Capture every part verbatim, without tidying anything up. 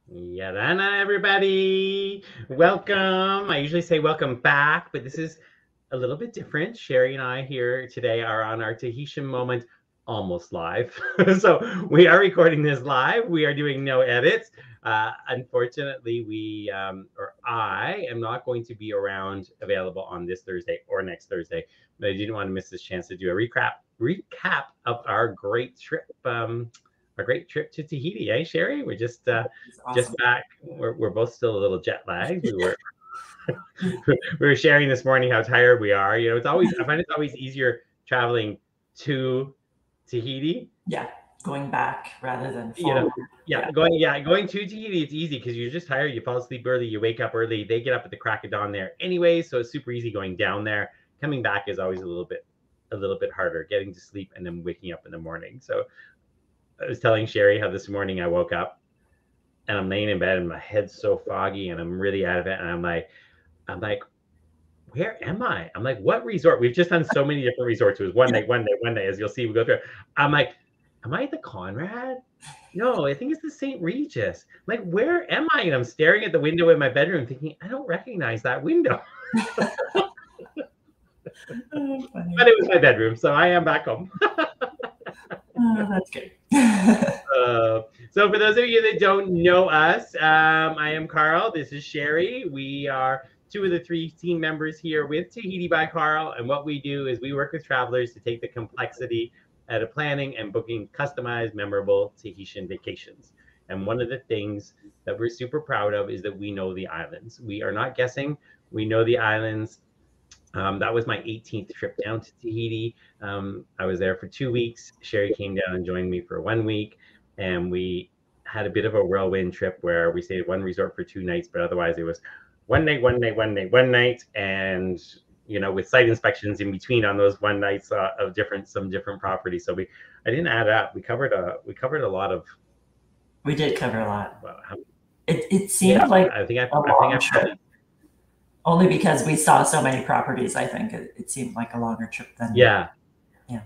Yarana, everybody. Welcome. I usually say welcome back, but this is a little bit different. Cherie and I here today are on our Tahitian moment almost live. So we are recording this live. We are doing no edits. Uh, unfortunately, we um, or I am not going to be around available on this Thursday or next Thursday, but I didn't want to miss this chance to do a recap recap of our great trip. Um, a great trip to Tahiti, eh, Cherie? We're just uh, It's just awesome. back. We're, we're both still a little jet lagged. We were we were sharing this morning how tired we are. You know, it's always I find it's always easier traveling to Tahiti. Yeah, going back rather than You know, forward. yeah, Yeah, going yeah going to Tahiti it's easy because you're just tired. You fall asleep early. You wake up early. They get up at the crack of dawn there anyway, so it's super easy going down there. Coming back is always a little bit a little bit harder. Getting to sleep and then waking up in the morning. So I was telling Cherie how this morning I woke up and I'm laying in bed and my head's so foggy and I'm really out of it. And I'm like, I'm like, where am I? I'm like, what resort? We've just done so many different resorts. It was one yeah. night, one day, one day, as you'll see, we go through. I'm like, am I at the Conrad? No, I think it's the Saint Regis. I'm like, where am I? And I'm staring at the window in my bedroom thinking, I don't recognize that window. Oh, funny. But it was my bedroom, so I am back home. Oh, that's good. Uh, so for those of you that don't know us, um, I am Carl. This is Cherie. We are two of the three team members here with Tahiti by Carl. And what we do is we work with travelers to take the complexity out of planning and booking customized, memorable Tahitian vacations. And one of the things that we're super proud of is that we know the islands. We are not guessing. We know the islands. Um, that was my eighteenth trip down to Tahiti. Um, I was there for two weeks. Cherie came down and joined me for one week, and we had a bit of a whirlwind trip where we stayed at one resort for two nights, but otherwise it was one night, one night, one night, one night, and you know, with site inspections in between on those one nights uh, of different some different properties. So we, I didn't add up. We covered a we covered a lot of. We did cover a lot. Well, how, It, it seemed yeah, like I think I, a I think long I trip, probably only because we saw so many properties. I think it, it seemed like a longer trip than, yeah. yeah.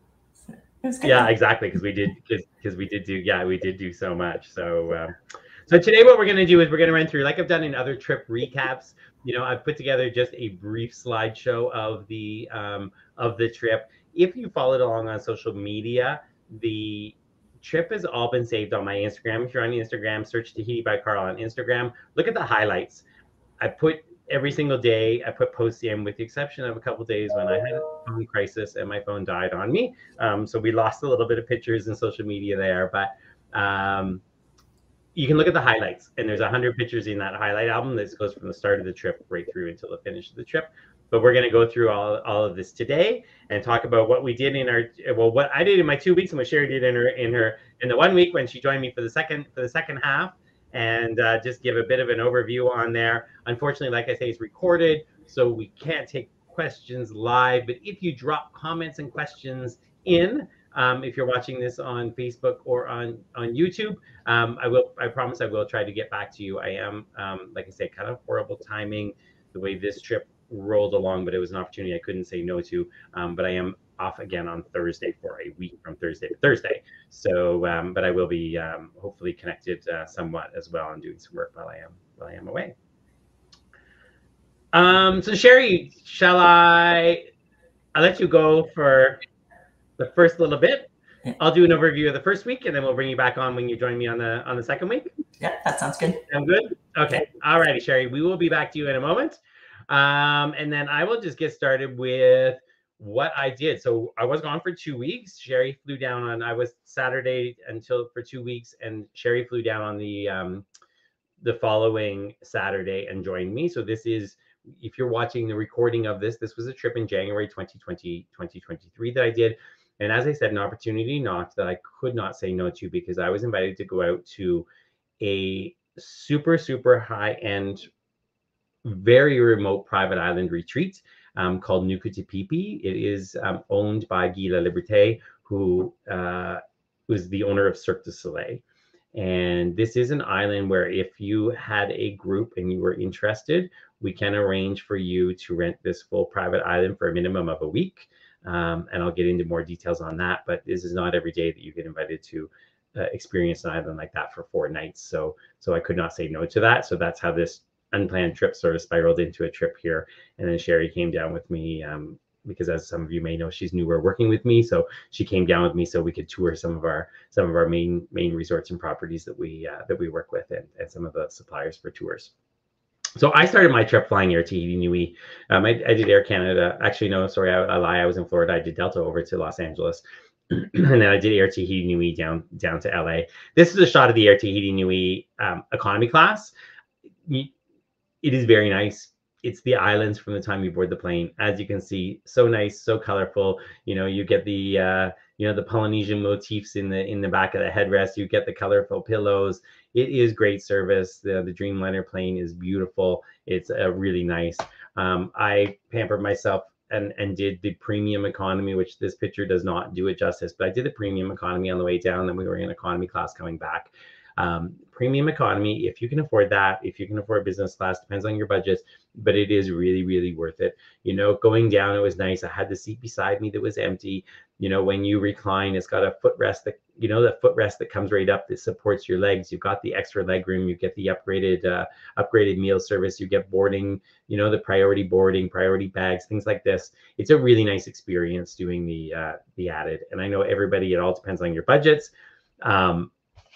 So it was good Yeah, though. exactly. Because we did, because we did do, yeah, we did do so much. So, um, so today what we're going to do is we're going to run through, like I've done in other trip recaps. You know, I've put together just a brief slideshow of the um, of the trip. If you followed along on social media, the trip has all been saved on my Instagram. If you're on Instagram, search Tahiti by Carl on Instagram. Look at the highlights. I put every single day, I put posts in, with the exception of a couple of days when I had a phone crisis and my phone died on me. Um, so we lost a little bit of pictures and social media there, but um, you can look at the highlights, and there's a hundred pictures in that highlight album. This goes from the start of the trip right through until the finish of the trip. But we're going to go through all, all of this today and talk about what we did in our well, what I did in my two weeks and what Cherie did in her in her in the one week when she joined me for the second for the second half, and uh, just give a bit of an overview on there. Unfortunately, like I say, it's recorded, so we can't take questions live. But if you drop comments and questions in, um, if you're watching this on Facebook or on on YouTube, um, I will. I promise I will try to get back to you. I am, um, like I say, kind of horrible timing the way this trip rolled along, but it was an opportunity I couldn't say no to. Um, but I am off again on Thursday for a week from Thursday to Thursday. So, um, but I will be um, hopefully connected uh, somewhat as well and doing some work while I am while I am away. Um, so Cherie, shall I? I'll let you go for the first little bit. Yeah. I'll do an overview of the first week, and then we'll bring you back on when you join me on the on the second week. Yeah, that sounds good. Sound good? Okay. All righty, Cherie. We will be back to you in a moment. Um, and then I will just get started with what I did. So I was gone for two weeks. Cherie flew down on, I was Saturday until for two weeks, and Cherie flew down on the um, the following Saturday and joined me. So this is, if you're watching the recording of this, this was a trip in January twenty twenty, twenty twenty-three that I did. And as I said, an opportunity knocked that I could not say no to, because I was invited to go out to a super, super high-end, very remote private island retreat um, called Nukutepipi. It is um, owned by Guy La Liberté, who uh, was the owner of Cirque du Soleil. And this is an island where if you had a group and you were interested, we can arrange for you to rent this full private island for a minimum of a week. Um, and I'll get into more details on that, but this is not every day that you get invited to uh, experienced an island like that for four nights. So so I could not say no to that. So that's how this unplanned trip sort of spiraled into a trip here. And then Cherie came down with me um, because, as some of you may know, she's newer working with me. So she came down with me so we could tour some of our some of our main main resorts and properties that we uh, that we work with, and, and some of the suppliers for tours. So I started my trip flying Air Tahiti Nui. Um, I, I did Air Canada. Actually, no, sorry, I, I lie. I was in Florida. I did Delta over to Los Angeles. And then I did Air Tahiti Nui down down to L A. This is a shot of the Air Tahiti Nui um, economy class. It is very nice. It's the islands from the time you board the plane. As you can see, so nice, so colorful. You know, you get the uh, you know the Polynesian motifs in the in the back of the headrest. You get the colorful pillows. It is great service. The the Dreamliner plane is beautiful. It's uh, really nice. Um, I pampered myself and and did the premium economy, which this picture does not do it justice, but I did the premium economy on the way down. Then we were in economy class coming back. Um, premium economy, if you can afford that, if you can afford business class, depends on your budget, but it is really, really worth it. You know, going down, it was nice. I had the seat beside me that was empty. You know, when you recline, it's got a footrest that, you know, the footrest that comes right up that supports your legs. You've got the extra leg room. You get the upgraded, uh, upgraded meal service. You get boarding, you know, the priority boarding, priority bags, things like this. It's a really nice experience doing the, uh, the added. And I know everybody, it all depends on your budgets. Um,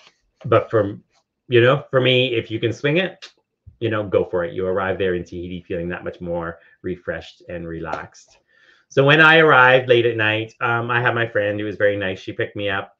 But for, you know, for me, if you can swing it, you know, go for it. You arrive there in Tahiti feeling that much more refreshed and relaxed. So when I arrived late at night, um, I had my friend who was very nice. She picked me up,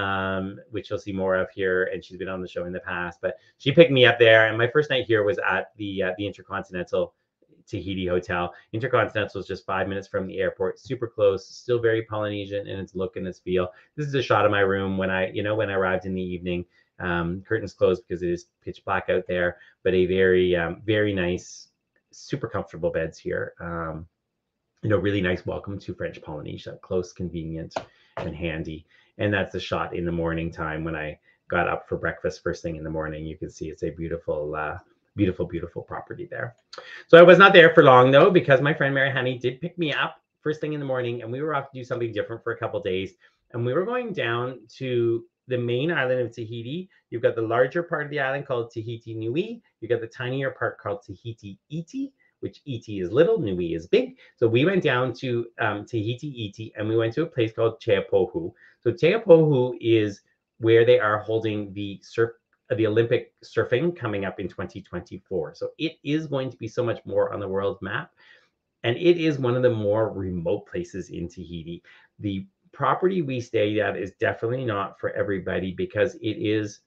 um, which you'll see more of here. And she's been on the show in the past, but she picked me up there. And my first night here was at the, uh, the Intercontinental Tahiti Hotel. Intercontinental is just five minutes from the airport, super close, still very Polynesian in its look and its feel. This is a shot of my room when I, you know, when I arrived in the evening. Um, curtains closed because it is pitch black out there, but a very, um, very nice, super comfortable beds here. Um, you know, really nice welcome to French Polynesia, close, convenient, and handy. And that's a shot in the morning time when I got up for breakfast first thing in the morning. You can see it's a beautiful, uh, beautiful, beautiful property there. So I was not there for long though, because my friend Mary Honey did pick me up first thing in the morning, and we were off to do something different for a couple days. And we were going down to the main island of Tahiti. You've got the larger part of the island called Tahiti Nui. You've got the tinier part called Tahiti Iti, which Iti is little, Nui is big. So we went down to um, Tahiti Iti, and we went to a place called Teapohu. So Teapohu is where they are holding the surf, uh, the Olympic surfing coming up in twenty twenty-four. So it is going to be so much more on the world map. And it is one of the more remote places in Tahiti. The property we stayed at is definitely not for everybody because it is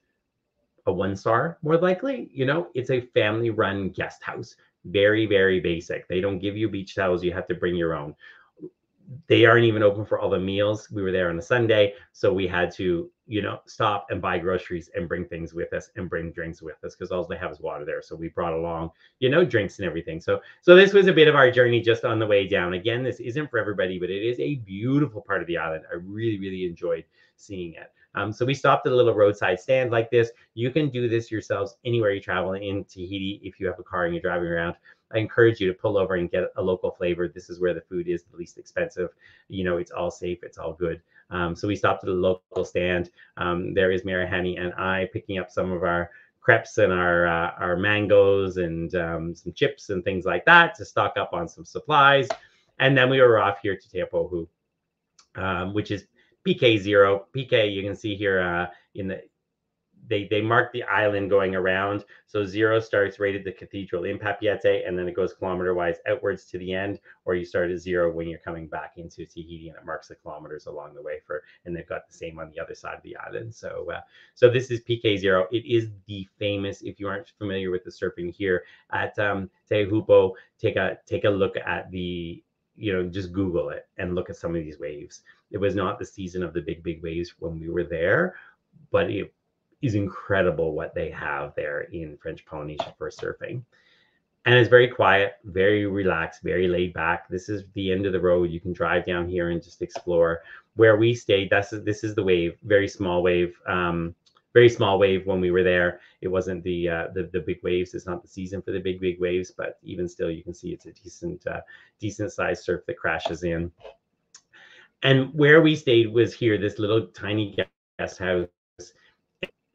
a one star, more likely. You know, it's a family run guest house. Very, very basic. They don't give you beach towels. You have to bring your own. They aren't even open for all the meals. We were there on a Sunday, so we had to, you know, stop and buy groceries and bring things with us and bring drinks with us because all they have is water there. So we brought along, you know, drinks and everything. So, so this was a bit of our journey just on the way down. Again, this isn't for everybody, but it is a beautiful part of the island. I really, really enjoyed seeing it. Um, so we stopped at a little roadside stand like this. You can do this yourselves anywhere you travel in Tahiti if you have a car and you're driving around. I encourage you to pull over and get a local flavor. This is where the food is the least expensive. You know, it's all safe, it's all good. Um, so we stopped at a local stand. Um, there is Mary Honey and I picking up some of our crepes and our uh, our mangoes and um, some chips and things like that to stock up on some supplies. And then we were off here to Teapohu, um, which is P K zero. P K, you can see here uh, in the, they they mark the island going around. So zero starts right at the cathedral in Papeete, and then it goes kilometer wise outwards to the end, or you start at zero when you're coming back into Tahiti, and it marks the kilometers along the way for, and they've got the same on the other side of the island. So uh, so this is P K zero. It is the famous, if you aren't familiar with the surfing here at um, Teahupo, take a take a look at the, you know, just Google it and look at some of these waves. It was not the season of the big, big waves when we were there, but it is incredible what they have there in French Polynesia for surfing. And it's very quiet, very relaxed, very laid back. This is the end of the road. You can drive down here and just explore. Where we stayed, that's, this is the wave, very small wave, um, very small wave when we were there. It wasn't the, uh, the the big waves. It's not the season for the big, big waves, but even still, you can see it's a decent, uh, decent sized surf that crashes in. And where we stayed was here, this little tiny guest house.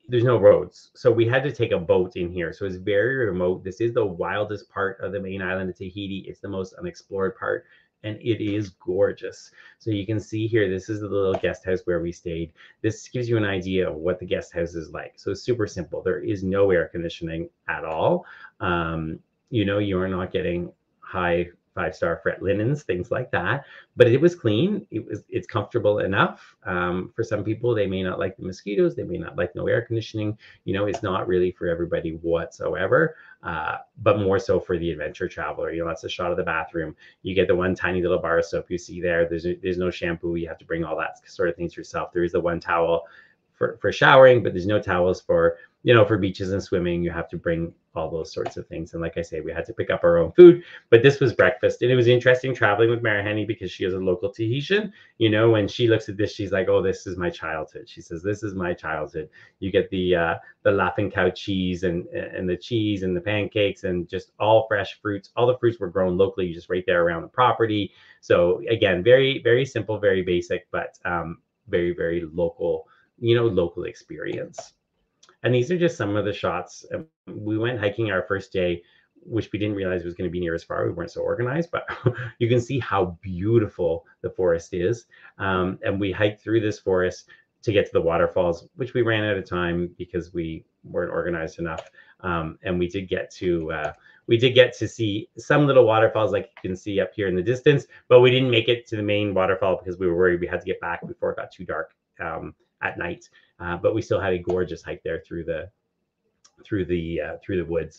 there's no roads. So we had to take a boat in here. So it's very remote. This is the wildest part of the main island of Tahiti. It's the most unexplored part, and it is gorgeous. So you can see here, this is the little guest house where we stayed. This gives you an idea of what the guest house is like. So it's super simple. There is no air conditioning at all. Um, you know, you're not getting high five-star fret linens, things like that. But it was clean. It was, it's comfortable enough. Um, for some people, they may not like the mosquitoes. They may not like no air conditioning. You know, it's not really for everybody whatsoever, uh, but more so for the adventure traveler. You know, that's a shot of the bathroom. You get the one tiny little bar of soap you see there. There's, there's no shampoo. You have to bring all that sort of things yourself. There is the one towel for, for showering, but there's no towels for, you know, for beaches and swimming. You have to bring all those sorts of things. And like I say, we had to pick up our own food, but this was breakfast. And it was interesting traveling with Marihani because she is a local Tahitian. You know, when she looks at this, she's like, oh, this is my childhood. She says, this is my childhood. You get the uh, the laughing cow cheese and, and the cheese and the pancakes and just all fresh fruits. All the fruits were grown locally, just right there around the property. So again, very, very simple, very basic, but um, very, very local, you know, local experience. And these are just some of the shots. We went hiking our first day, which we didn't realize was going to be near as far. We weren't so organized, but you can see how beautiful the forest is. Um, and we hiked through this forest to get to the waterfalls, which we ran out of time because we weren't organized enough. Um, and we did get to uh, we did get to see some little waterfalls, like you can see up here in the distance, but we didn't make it to the main waterfall because we were worried we had to get back before it got too dark um, at night. Uh, but we still had a gorgeous hike there through the through the uh, through the woods.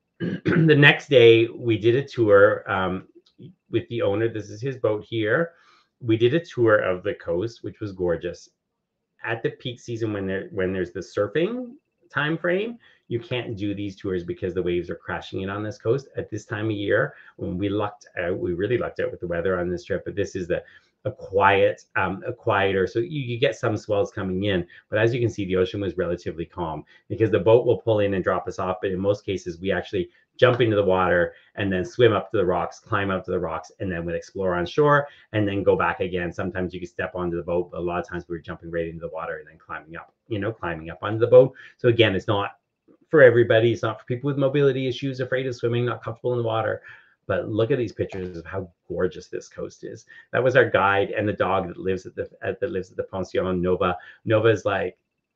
The next day, we did a tour um, with the owner. This is his boat here. We did a tour of the coast, which was gorgeous. At the peak season, when there when there's the surfing time frame, you can't do these tours because the waves are crashing in on this coast. At this time of year, when we lucked out, we really lucked out with the weather on this trip. But this is the a quiet, um, a quieter. So you, you get some swells coming in, but as you can see, the ocean was relatively calm because the boat will pull in and drop us off. But in most cases, we actually jump into the water and then swim up to the rocks, climb up to the rocks, and then we'd explore on shore and then go back again. Sometimes you can step onto the boat, but a lot of times we were jumping right into the water and then climbing up, you know, climbing up onto the boat. So again, it's not for everybody. It's not for people with mobility issues, afraid of swimming, not comfortable in the water. But look at these pictures of how gorgeous this coast is. That was our guide and the dog that lives at the at, that lives at the pension, Nova. Nova is like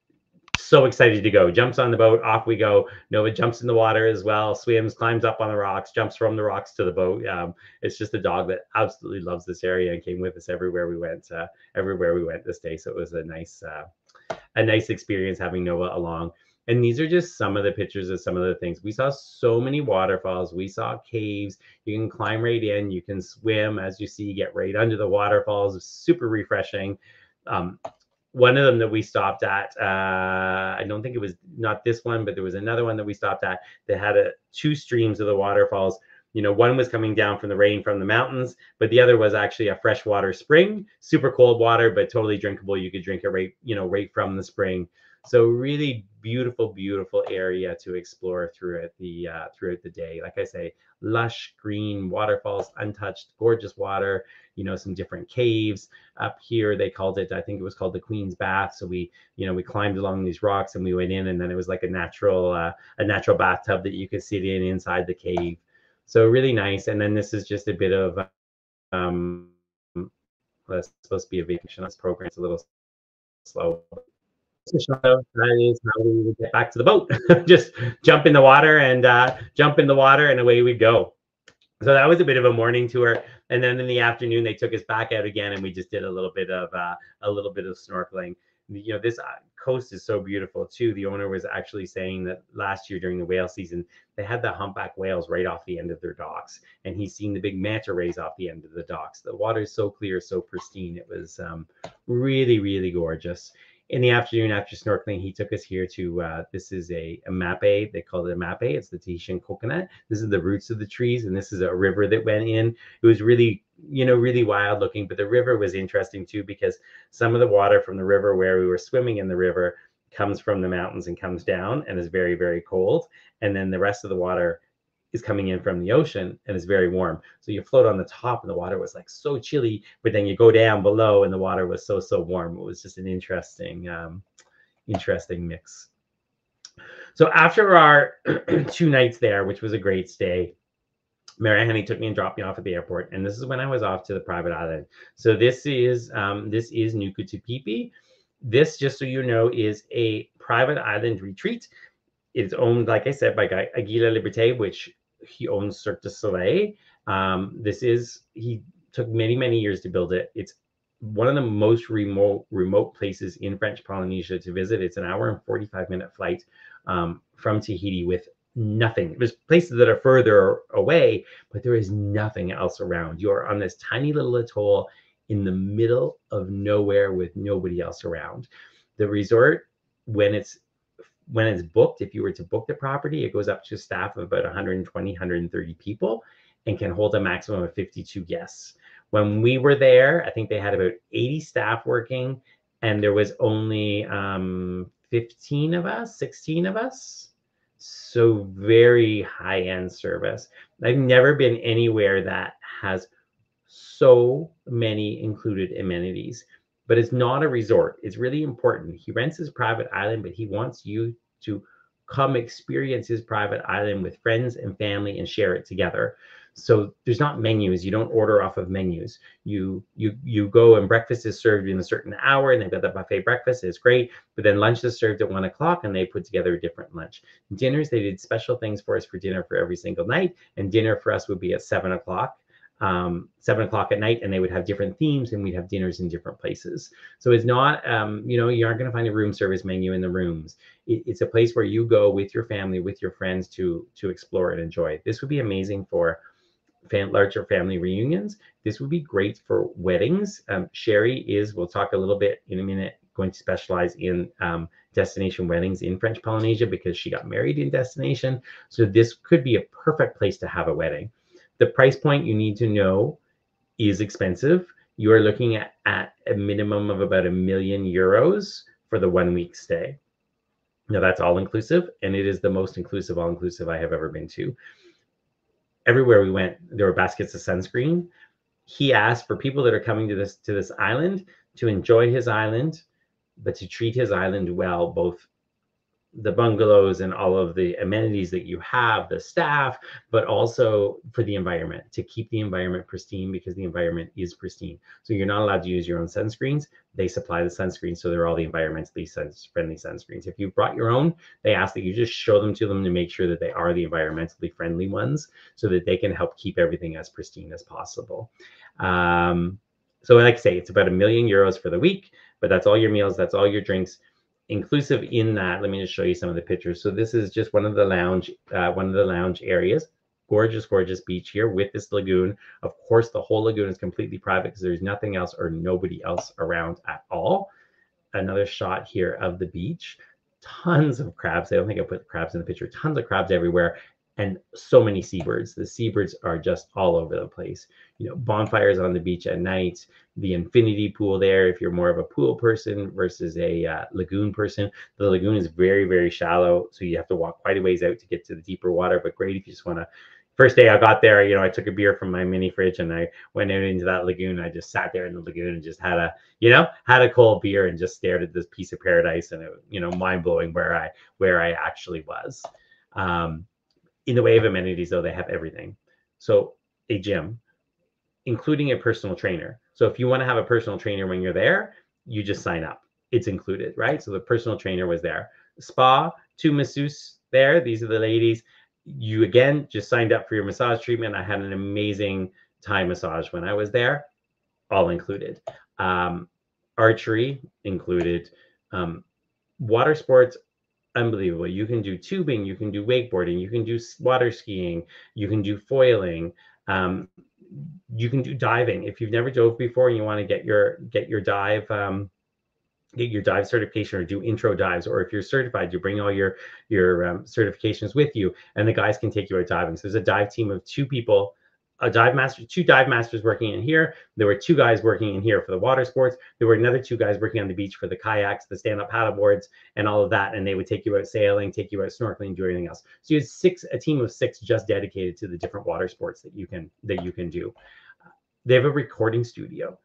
so excited to go. Jumps on the boat, off we go. Nova jumps in the water as well, swims, climbs up on the rocks, jumps from the rocks to the boat. Um, it's just a dog that absolutely loves this area and came with us everywhere we went. Uh, everywhere we went this day, so it was a nice uh, a nice experience having Nova along. And these are just some of the pictures of some of the things. We saw so many waterfalls. We saw caves. You can climb right in. You can swim. As you see, get right under the waterfalls. It's super refreshing. Um, one of them that we stopped at, uh, I don't think it was not this one, but there was another one that we stopped at that had a, two streams of the waterfalls. You know, one was coming down from the rain from the mountains, but the other was actually a freshwater spring, super cold water, but totally drinkable. You could drink it right, you know, right from the spring. So really beautiful, beautiful area to explore throughout the uh, throughout the day. Like I say, lush green waterfalls, untouched, gorgeous water. You know, some different caves up here. They called it, I think it was called the Queen's Bath. So we, you know, we climbed along these rocks and we went in, and then it was like a natural uh, a natural bathtub that you could sit in inside the cave. So really nice. And then this is just a bit of um, well, it's supposed to be a vacation. This program. It's a little slow. That is how we would get back to the boat. Just jump in the water and uh, jump in the water, and away we go. So that was a bit of a morning tour, and then in the afternoon they took us back out again, and we just did a little bit of uh, a little bit of snorkeling. You know, this coast is so beautiful too. The owner was actually saying that last year during the whale season, they had the humpback whales right off the end of their docks, and he's seen the big manta rays off the end of the docks. The water is so clear, so pristine. It was um, really, really gorgeous. In the afternoon, after snorkeling, he took us here to, uh, this is a, a mape. They call it a mape. It's the Tahitian coconut. This is the roots of the trees, and this is a river that went in. It was really, you know, really wild looking, but the river was interesting too, because some of the water from the river where we were swimming in the river comes from the mountains and comes down and is very, very cold. And then the rest of the water is coming in from the ocean and is very warm. So you float on the top and the water was like so chilly, but then you go down below and the water was so, so warm. It was just an interesting, um, interesting mix. So after our two nights there, which was a great stay, Mary Honey took me and dropped me off at the airport, and this is when I was off to the private island. So this is um, this is Nukutepipi. This, just so you know, is a private island retreat. It's owned, like I said, by Guy Aguila Liberté, which he owns Cirque du Soleil. Um, this is he took many many years to build it. It's one of the most remote remote places in French Polynesia to visit. It's an hour and forty-five minute flight um, from Tahiti with nothing. There's places that are further away, but there is nothing else around. You're on this tiny little atoll in the middle of nowhere with nobody else around. The resort, when it's when it's booked, if you were to book the property, it goes up to a staff of about one hundred twenty, one hundred thirty people and can hold a maximum of fifty-two guests. When we were there, I think they had about eighty staff working, and there was only um, fifteen of us, sixteen of us. So very high-end service. I've never been anywhere that has so many included amenities, but it's not a resort. It's really important. He rents his private island, but he wants you to come experience his private island with friends and family and share it together. So there's not menus. You don't order off of menus. You you you go and breakfast is served in a certain hour, and they've got the buffet breakfast. It's great, but then lunch is served at one o'clock, and they put together a different lunch. Dinners, they did special things for us for dinner for every single night, and dinner for us would be at seven o'clock. Um, seven o'clock at night, and they would have different themes, and we'd have dinners in different places. So it's not, um, you know, you aren't going to find a room service menu in the rooms. It, it's a place where you go with your family, with your friends to to explore and enjoy. This would be amazing for Fam- larger family reunions. This would be great for weddings. Um, Cherie is, we'll talk a little bit in a minute, going to specialize in um, destination weddings in French Polynesia because she got married in destination. So this could be a perfect place to have a wedding. The price point you need to know is expensive. You are looking at, at a minimum of about a million euros for the one week stay. Now that's all inclusive, and it is the most inclusive all inclusive I have ever been to. Everywhere we went, there were baskets of sunscreen. He asked for people that are coming to this to this island to enjoy his island, but to treat his island well, both the bungalows and all of the amenities that you have, the staff, but also for the environment, to keep the environment pristine, because the environment is pristine. So you're not allowed to use your own sunscreens. They supply the sunscreens, so they're all the environmentally friendly sunscreens. If you brought your own, they ask that you just show them to them to make sure that they are the environmentally friendly ones, so that they can help keep everything as pristine as possible. Um, so like I say, it's about a million euros for the week, but that's all your meals, that's all your drinks. Inclusive in that, let me just show you some of the pictures. So this is just one of the lounge, uh, one of the lounge areas. Gorgeous, gorgeous beach here with this lagoon. Of course, the whole lagoon is completely private because there's nothing else or nobody else around at all. Another shot here of the beach. Tons of crabs. I don't think I put the crabs in the picture. Tons of crabs everywhere, and so many seabirds. The seabirds are just all over the place. You know, bonfires on the beach at night, the infinity pool there if you're more of a pool person versus a uh, lagoon person. The lagoon is very, very shallow, so you have to walk quite a ways out to get to the deeper water, but great if you just want to. First day I got there, you know, I took a beer from my mini fridge and I went out into that lagoon. I just sat there in the lagoon and just had a, you know, had a cold beer and just stared at this piece of paradise, and it, you know, mind blowing where I where I actually was. Um, in the way of amenities, though, they have everything. So a gym, including a personal trainer. So if you want to have a personal trainer when you're there, you just sign up. It's included, right? So the personal trainer was there. Spa, two masseuses there. These are the ladies. You, again, just signed up for your massage treatment. I had an amazing Thai massage when I was there, all included. Um, archery included. Um, water sports, unbelievable. You can do tubing, you can do wakeboarding, you can do water skiing, you can do foiling, um, you can do diving. If you've never dove before and you want to get your get your dive um, get your dive certification or do intro dives, or if you're certified, you bring all your your um, certifications with you, and the guys can take you out diving. So there's a dive team of two people, a dive master, two dive masters working in here. There were two guys working in here for the water sports. There were another two guys working on the beach for the kayaks, the stand-up paddle boards, and all of that. And they would take you out sailing, take you out snorkeling, do everything else. So you had six, a team of six just dedicated to the different water sports that you can that you can do. They have a recording studio.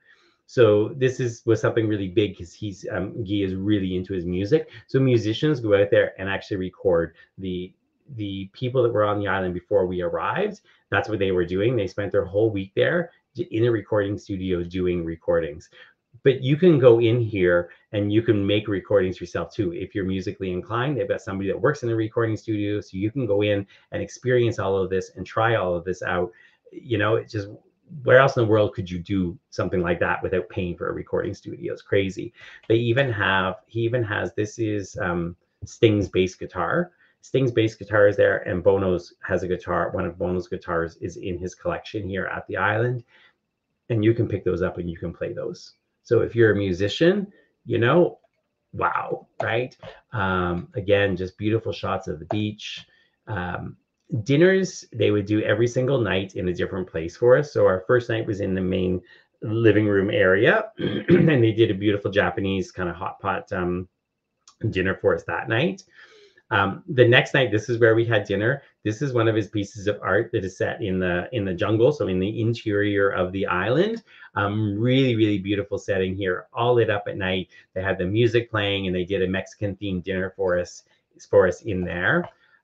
So this is was something really big because he's um, Guy is really into his music. So musicians go out there and actually record the the people that were on the island before we arrived. That's what they were doing. They spent their whole week there in a recording studio doing recordings. But you can go in here and you can make recordings yourself too. If you're musically inclined, they've got somebody that works in a recording studio. So you can go in and experience all of this and try all of this out. You know, it just, where else in the world could you do something like that without paying for a recording studio? It's crazy. They even have, he even has, this is um, Sting's bass guitar. Sting's bass guitar is there, and Bono's has a guitar. One of Bono's guitars is in his collection here at the island. And you can pick those up and you can play those. So if you're a musician, you know, wow, right? Um, again, just beautiful shots of the beach. Um, dinners, they would do every single night in a different place for us. So our first night was in the main living room area, and they did a beautiful Japanese kind of hot pot um, dinner for us that night. Um, the next night, this is where we had dinner. This is one of his pieces of art that is set in the in the jungle, so in the interior of the island. Um, really, really beautiful setting here, all lit up at night. They had the music playing, and they did a Mexican themed dinner for us for us in there.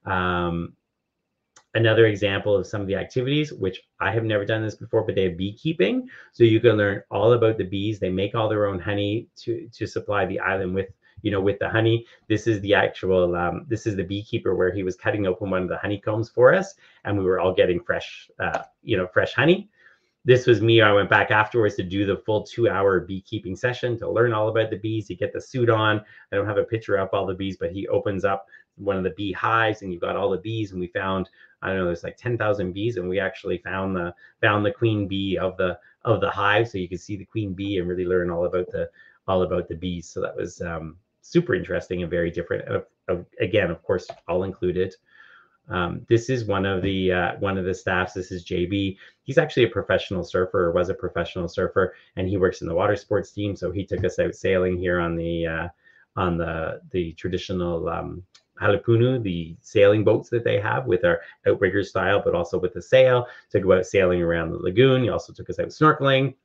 Um, another example of some of the activities, which I have never done this before, but they have beekeeping, so you can learn all about the bees. They make all their own honey to to supply the island with. You know, with the honey. This is the actual, um, this is the beekeeper where he was cutting open one of the honeycombs for us, and we were all getting fresh, uh, you know, fresh honey. This was me. I went back afterwards to do the full two hour beekeeping session to learn all about the bees. You get the suit on. I don't have a picture of all the bees, but he opens up one of the bee hives and you've got all the bees. And we found, I don't know, there's like ten thousand bees, and we actually found the, found the queen bee of the, of the hive. So you can see the queen bee and really learn all about the, all about the bees. So that was, um, super interesting and very different. Uh, uh, again, of course, all included. Um, this is one of the uh, one of the staffs. This is J B. He's actually a professional surfer, or was a professional surfer, and he works in the water sports team. So he took us out sailing here on the uh, on the the traditional um, halipunu, the sailing boats that they have with our outrigger style, but also with the sail. Took us out sailing around the lagoon. He also took us out snorkeling.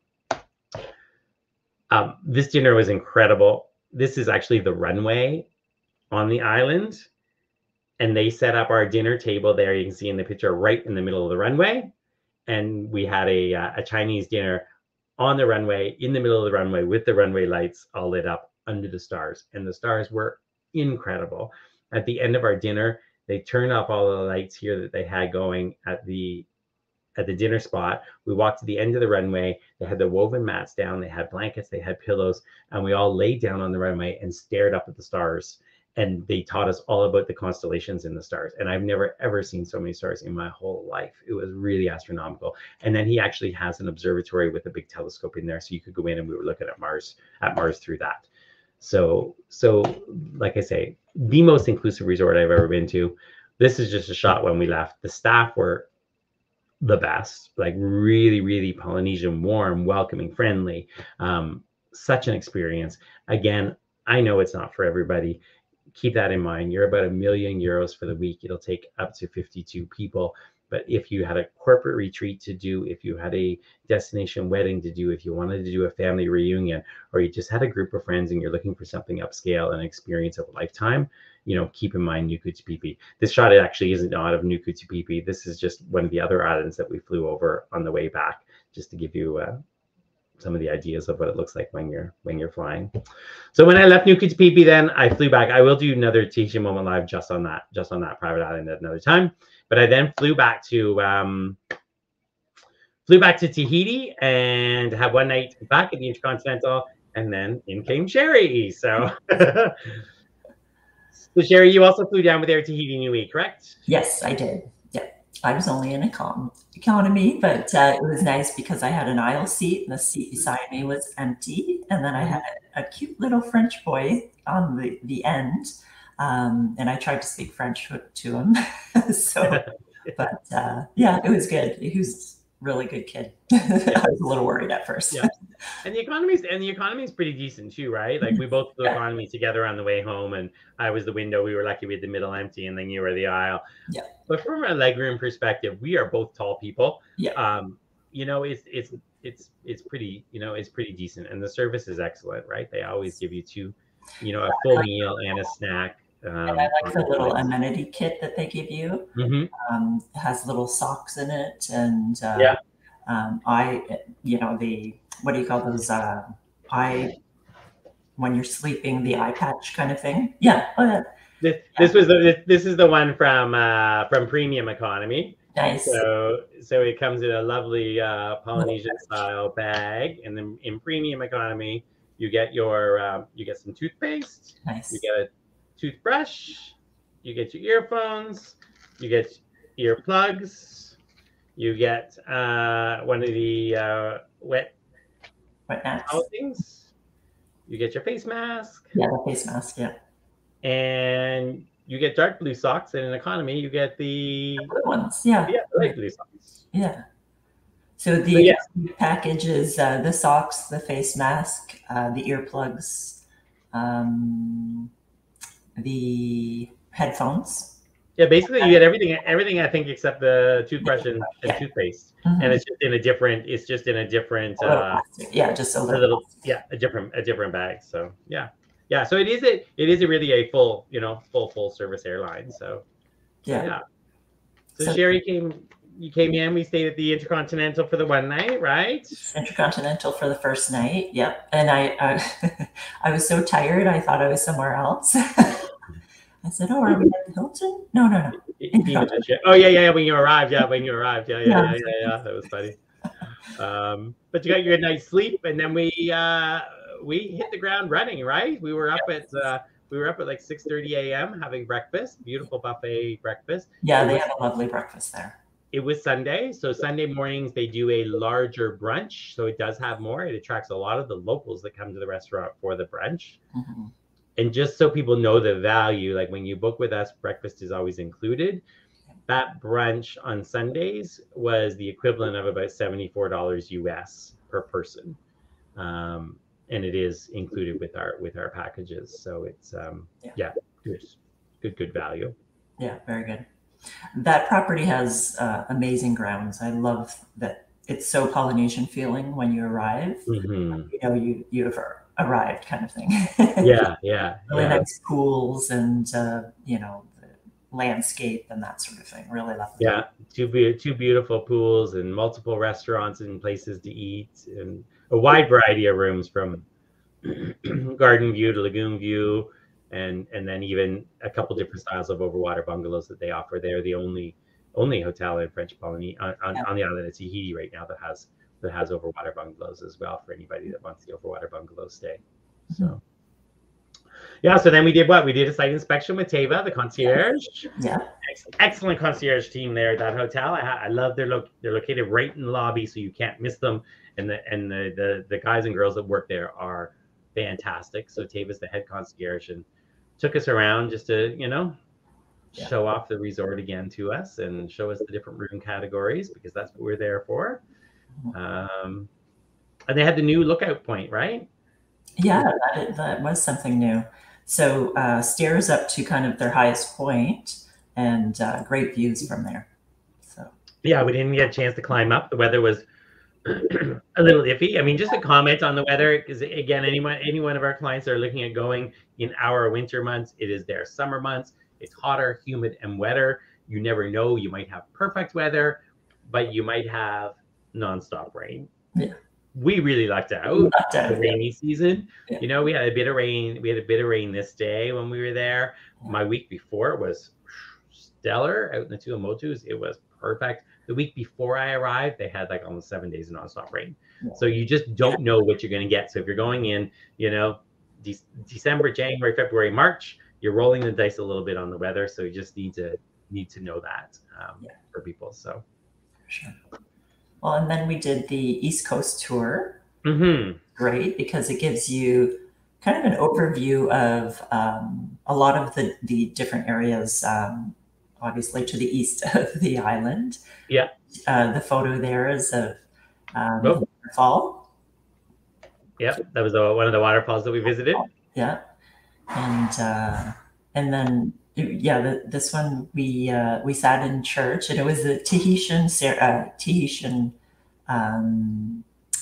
Um, this dinner was incredible. This is actually the runway on the island, and they set up our dinner table there. You can see in the picture right in the middle of the runway, and we had a, uh, a Chinese dinner on the runway, in the middle of the runway, with the runway lights all lit up under the stars, and the stars were incredible. At the end of our dinner, they turned off all the lights here that they had going at the at the dinner spot. We walked to the end of the runway. They had the woven mats down. They had blankets. They had pillows. And we all laid down on the runway and stared up at the stars. And they taught us all about the constellations in the stars. And I've never, ever seen so many stars in my whole life. It was really astronomical. And then he actually has an observatory with a big telescope in there. So you could go in and we were looking at Mars, at Mars through that. So, so like I say, the most inclusive resort I've ever been to. This is just a shot when we left. The staff were the best, like really, really Polynesian, warm, welcoming, friendly. Um, such an experience. Again, I know it's not for everybody. Keep that in mind. You're about a million euros for the week. It'll take up to fifty-two people. But if you had a corporate retreat to do, if you had a destination wedding to do, if you wanted to do a family reunion, or you just had a group of friends and you're looking for something upscale and experience of a lifetime, you know, keep in mind Nukutepipi. This shot actually isn't out of Nukutepipi. This is just one of the other islands that we flew over on the way back, just to give you uh, some of the ideas of what it looks like when you're when you're flying. So when I left Nukutepipi, then I flew back. I will do another Tahiti Moment Live just on that, just on that private island at another time. But I then flew back to um, flew back to Tahiti and had one night back at the Intercontinental, and then in came Cherie. So, so Cherie, you also flew down with Air Tahiti Nui, correct? Yes, I did. Yeah, I was only in econ economy, but uh, it was nice because I had an aisle seat, and the seat beside me was empty, and then I had a, a cute little French boy on the the end. Um, and I tried to speak French to him. so, but uh, yeah, it was good. He was a really good kid. I was a little worried at first. Yeah. And the economy's and the economy's pretty decent too, right? Like we both flew economy together on the way home, and I was the window. We were lucky we had the middle empty, and then you were the aisle. Yeah. But from a legroom perspective, we are both tall people. Yeah. Um, you know, it's it's it's it's pretty, you know, it's pretty decent, and the service is excellent, right? They always give you two, you know, a full meal and a snack. And I Um, like on the the little flights. amenity kit that they give you. Hmm. Um, it has little socks in it, and uh, Yeah. um, I, you know, the what do you call those? Uh, eye when you're sleeping, the eye patch kind of thing. Yeah, uh, This, yeah, this was the, this, this is the one from uh, from Premium Economy. nice. So so it comes in a lovely uh, Little Polynesian pouch. style bag, and then in Premium Economy you get your um, you get some toothpaste, you Nice. get a toothbrush, you get your earphones, you get earplugs, you get uh, one of the uh, wet Wet towel naps. things, you get your face mask, Yeah, the face mask. Yeah, and you get dark blue socks. And in economy, you get the good ones. Yeah, yeah light blue socks. yeah. So So the yes, package is uh, the socks, the face mask, uh, the earplugs, um, the headphones. yeah. Basically, you get everything everything I think except the toothbrush and, and Yeah. toothpaste, and Mhm. it's just in a different. It's just in a different. A little Uh, plastic. Yeah, just a a little little plastic. yeah a different a different bag. So yeah yeah. So it is a it is a really a full you know full full service airline. So so Yeah. yeah. So So Cherie came. You came in. We stayed at the Intercontinental for the one night, right? Intercontinental for the first night. Yep. And I, I, I was so tired. I thought I was somewhere else. I said, "Oh, are we at the Hilton?" No, no, no. Even the Intercontinental. ship. Oh yeah, yeah, yeah. When you arrived, yeah, when you arrived, yeah, yeah, Yeah. yeah, yeah, yeah. That was funny. Um, but you got your night's sleep, and then we uh, we hit the ground running. Right? We were up at uh, we were up at like six thirty a m having breakfast, beautiful buffet breakfast. Yeah, It they was have a lovely breakfast there. it was Sunday, so Sunday mornings they do a larger brunch, so it does have more. It attracts a lot of the locals that come to the restaurant for the brunch. Mm-hmm. And just so people know the value, like when you book with us, breakfast is always included. That brunch on Sundays was the equivalent of about seventy-four dollars U S per person. Um, and it is included with our with our packages. So it's um, Yeah. yeah, good, good, good value. Yeah, very good. That property has uh, amazing grounds. I love that it's so Polynesian feeling when you arrive. Mm-hmm. You know, you you've arrived, kind of thing. Yeah, yeah, Really yeah. nice pools and uh, you know the landscape and that sort of thing. Really lovely. Yeah, two be- two beautiful pools and multiple restaurants and places to eat, and a wide variety of rooms from garden view to lagoon view, and and then even a couple different styles of overwater bungalows that they offer. They're the only only hotel in French Polynesia on, on, Yeah. on the island of Tahiti right now that has that has overwater bungalows as well for anybody that wants the overwater bungalow stay. So. Mm-hmm. Yeah, so then we did what? We did a site inspection with Tava, the concierge. Yeah. Excellent concierge team there at that hotel. I, I love their look. They're located right in the lobby, so you can't miss them. And the and the the, the guys and girls that work there are fantastic. So Tava's the head concierge and took us around just to, you know, yeah. show off the resort again to us and show us the different room categories because that's what we're there for. Um, and they had the new lookout point, right? Yeah, that, that was something new. So uh, stairs up to kind of their highest point and uh, great views from there. So yeah, we didn't get a chance to climb up. The weather was a little iffy. I mean, just a comment on the weather, because again, anyone, any one of our clients that are looking at going in our winter months, it is their summer months. It's hotter, humid, and wetter. You never know. You might have perfect weather, but you might have nonstop rain. Yeah. We really lucked out. Lucked out. The rainy season. Yeah. You know, we had a bit of rain. We had a bit of rain this day when we were there. Yeah. My week before was stellar out in the Tuamotus. It was perfect. The week before I arrived, they had like almost seven days of nonstop rain. Yeah. So you just don't know what you're going to get. So if you're going in, you know, de- December, January, February, March, you're rolling the dice a little bit on the weather. So you just need to need to know that um, yeah. for people. So sure. Well, and then we did the East Coast tour. Mm-hmm. Great, because it gives you kind of an overview of um, a lot of the, the different areas, um, obviously to the east of the island. Yeah. Uh, the photo there is of um, oh. the waterfall. Yeah, that was the, one of the waterfalls that we visited. Yeah, and uh, and then yeah, the, this one we uh, we sat in church, and it was a Tahitian uh, Tahitian um,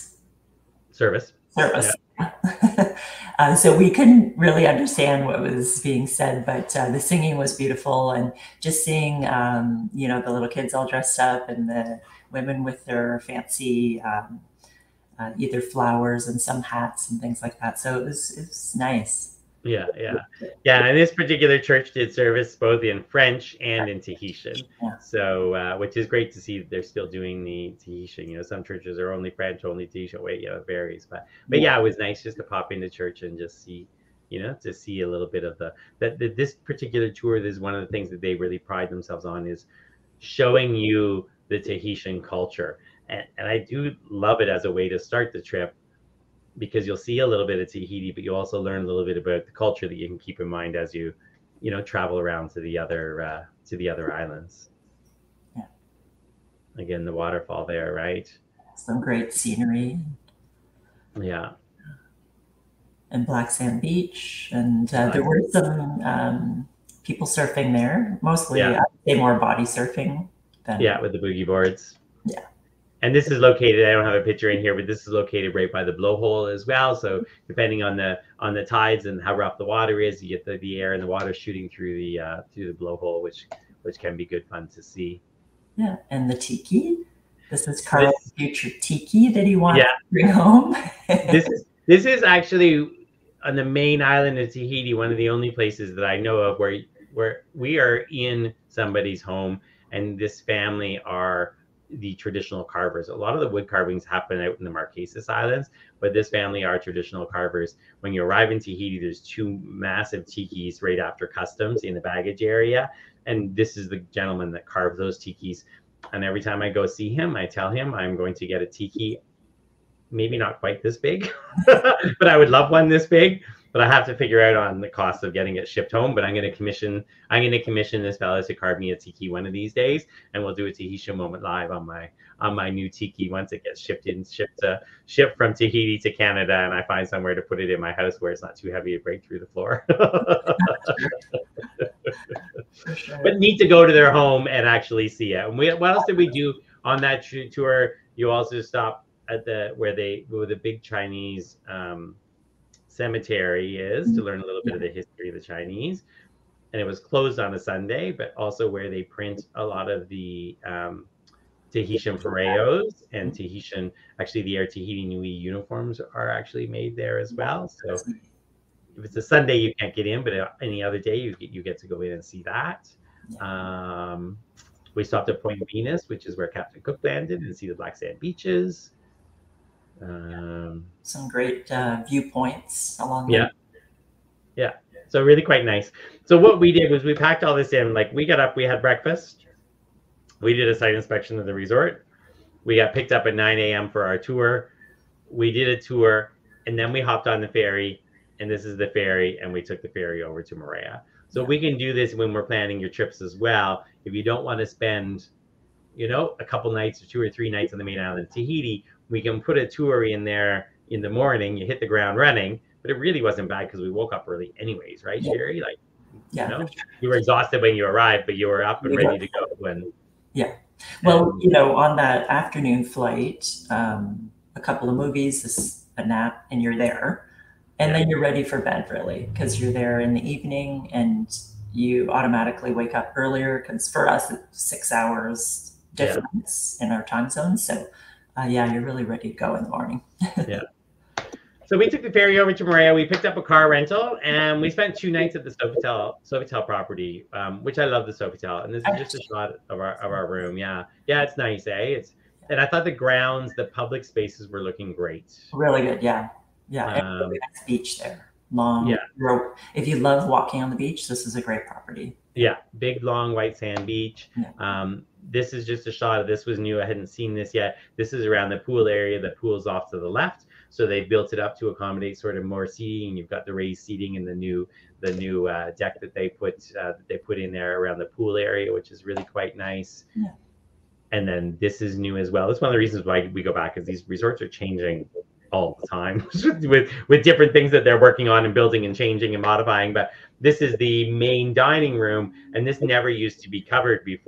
Service. Service. Yeah. uh, so we couldn't really understand what was being said, but uh, the singing was beautiful, and just seeing, um, you know, the little kids all dressed up and the women with their fancy um, uh, either flowers and some hats and things like that. So it was, it was nice. Yeah, yeah, yeah. And this particular church did service both in French and in Tahitian. Yeah. So, uh, which is great to see that they're still doing the Tahitian. You know, some churches are only French, only Tahitian. Wait, you know, it varies. But, but yeah, it was nice just to pop into church and just see, you know, to see a little bit of the that, that this particular tour is one of the things that they really pride themselves on is showing you the Tahitian culture, and and I do love it as a way to start the trip, because you'll see a little bit of Tahiti, but you also learn a little bit about the culture that you can keep in mind as you, you know, travel around to the other uh, to the other islands. Yeah. Again, the waterfall there, right? Some great scenery. Yeah. And Black Sand Beach, and uh, there were some um, people surfing there. Mostly, yeah. I'd say more body surfing than yeah, with the boogie boards. Yeah. And this is located, I don't have a picture in here, but this is located right by the blowhole as well. So depending on the on the tides and how rough the water is, you get the, the air and the water shooting through the uh, through the blowhole, which which can be good fun to see. Yeah, and the tiki. This is Carl's future tiki that he wants yeah. to bring home. this is this is actually on the main island of Tahiti, one of the only places that I know of where where we are in somebody's home, and this family are the traditional carvers. A lot of the wood carvings happen out in the Marquesas Islands, but this family are traditional carvers. When you arrive in Tahiti, there's two massive tikis right after customs in the baggage area, and this is the gentleman that carved those tikis. And every time I go see him, I tell him I'm going to get a tiki, maybe not quite this big, but I would love one this big. But I have to figure out on the cost of getting it shipped home. But I'm going to commission, I'm going to commission this fella to carve me a tiki one of these days, and we'll do a Tahitian moment live on my on my new tiki once it gets shipped in, shipped to shipped from Tahiti to Canada, and I find somewhere to put it in my house where it's not too heavy to break through the floor. Sure. But neat to go to their home and actually see it. And we, what else did we do on that tour? You also stopped at the where they where the big Chinese um, cemetery is to learn a little bit of the history of the Chinese, and it was closed on a Sunday, but also where they print a lot of the um, Tahitian pareos and Tahitian, actually the Air Tahiti Nui uniforms are actually made there as well. So if it's a Sunday, you can't get in, but any other day you get, you get to go in and see that. Um, we stopped at Point Venus, which is where Captain Cook landed, and see the black sand beaches. Um, Some great uh, viewpoints along yeah. The yeah. So really quite nice. So what we did was we packed all this in. Like we got up, we had breakfast. We did a site inspection of the resort. We got picked up at nine A M for our tour. We did a tour, and then we hopped on the ferry, and this is the ferry, and we took the ferry over to Moorea. So we can do this when we're planning your trips as well. If you don't want to spend, you know, a couple nights or two or three nights on the main island of Tahiti, we can put a tour in there in the morning. You hit the ground running, but it really wasn't bad because we woke up early anyways, right, yeah. Cherie? Like, yeah, you know, you were exhausted when you arrived, but you were up and ready to go when. Yeah. Well, um, you know, on that afternoon flight, um, a couple of movies, this, a nap, and you're there. And yeah. then you're ready for bed, really, because you're there in the evening and you automatically wake up earlier, because for us, it's six hours difference yeah. in our time zone. So, uh, yeah, you're really ready to go in the morning. Yeah. So we took the ferry over to Moorea. We picked up a car rental, and we spent two nights at the Sofitel Sofitel property, um, which I love the Sofitel. And this is just a shot of our of our room. Yeah, yeah, it's nice, eh? It's and I thought the grounds, the public spaces were looking great. Really good, yeah, yeah. Um, really nice beach there. Long. Yeah. If you love walking on the beach, this is a great property. Yeah, big long white sand beach. Yeah. Um, this is just a shot of this. Was new. I hadn't seen this yet. This is around the pool area. The pool's off to the left. So they built it up to accommodate sort of more seating. You've got the raised seating and the new the new uh, deck that they put uh, that they put in there around the pool area, which is really quite nice. Yeah. And then this is new as well. That's one of the reasons why we go back, is these resorts are changing all the time with with different things that they're working on and building and changing and modifying. But this is the main dining room, and this never used to be covered before.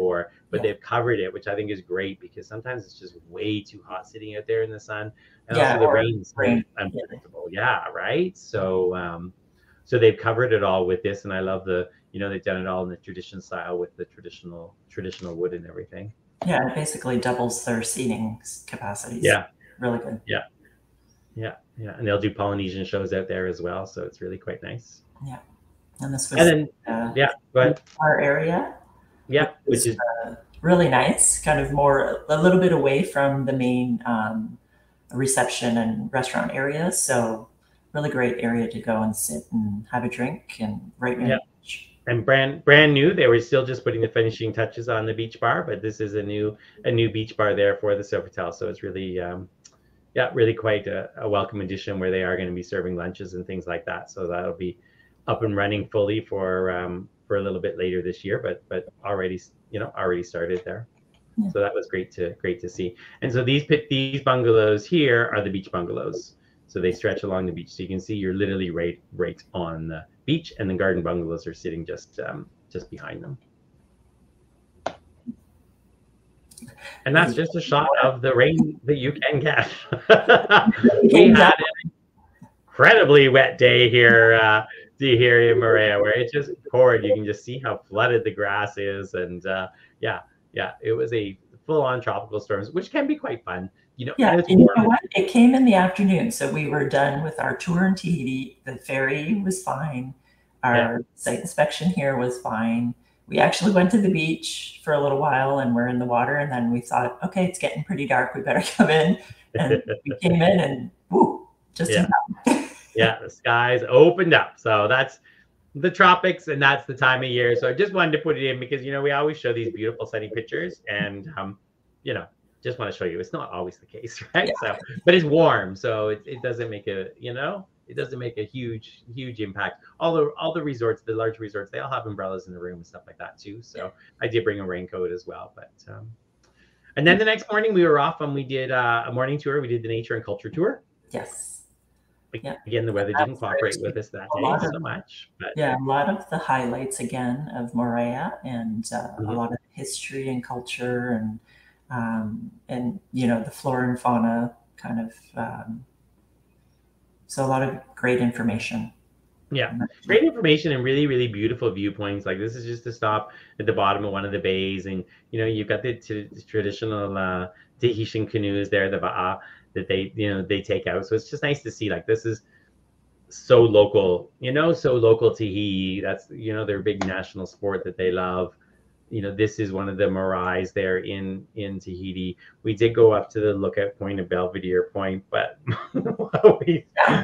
but Yeah. they've covered it, which I think is great because sometimes it's just way too hot sitting out there in the sun, and Yeah, also the or rain is so rain. unpredictable. Yeah, right. So, um, so they've covered it all with this, and I love the, you know, they've done it all in the tradition style with the traditional traditional wood and everything. Yeah, it basically doubles their seating capacities. Yeah, Really good. yeah, yeah, yeah, and they'll do Polynesian shows out there as well, so it's really quite nice. Yeah, and this And was then, uh, yeah, but our area. yeah, Which which is uh, really nice, kind of more a little bit away from the main um, reception and restaurant area. So really great area to go and sit and have a drink and right near yeah. the beach. And brand brand new. They were still just putting the finishing touches on the beach bar, but this is a new a new beach bar there for the Sofitel. So it's really, um, yeah, really quite a, a welcome addition where they are going to be serving lunches and things like that. So that'll be up and running fully for um, for a little bit later this year, but but already, you know, already started there. Yeah. So that was great to great to see. And so these these bungalows here are the beach bungalows. So they stretch along the beach, so you can see you're literally right right on the beach, and the garden bungalows are sitting just um, just behind them. And that's just a shot of the rain that you can get. We had an incredibly wet day here, uh, here in Moorea, where it just poured. You can just see how flooded the grass is, and uh, yeah, yeah, it was a full-on tropical storms, which can be quite fun. You know, yeah, and it's and warm. You know what? It came in the afternoon, so we were done with our tour in Tahiti. The ferry was fine. Our yeah. site inspection here was fine. We actually went to the beach for a little while, and we're in the water. And then we thought, okay, it's getting pretty dark. We better come in. And we came in, and whoo, just yeah, in time. Yeah, the skies opened up. So that's the tropics, and that's the time of year. So I just wanted to put it in because, you know, we always show these beautiful sunny pictures, and um, you know, just want to show you it's not always the case, right? Yeah. So, but it's warm, so it, it doesn't make a, you know, it doesn't make a huge, huge impact. All the all the resorts, the large resorts, they all have umbrellas in the room and stuff like that too. So I did bring a raincoat as well. But um, and then the next morning we were off and we did uh, a morning tour. We did the nature and culture tour. Yes. Yeah. Again, the weather didn't cooperate with us that day so much. But yeah, a lot of the highlights again of Moorea, and uh, mm-hmm. a lot of history and culture, and um, and you know, the flora and fauna kind of. Um, so a lot of great information. Yeah, great information and really, really beautiful viewpoints. Like this is just a stop at the bottom of one of the bays, and you know, you've got the, t- the traditional uh, Tahitian canoes there, the ba'a, that they, you know, they take out. So it's just nice to see, like, this is so local, you know, so local Tahiti. That's, you know, their big national sport that they love. You know, this is one of the maraes there in, in Tahiti. We did go up to the lookout point of Belvedere Point, but we,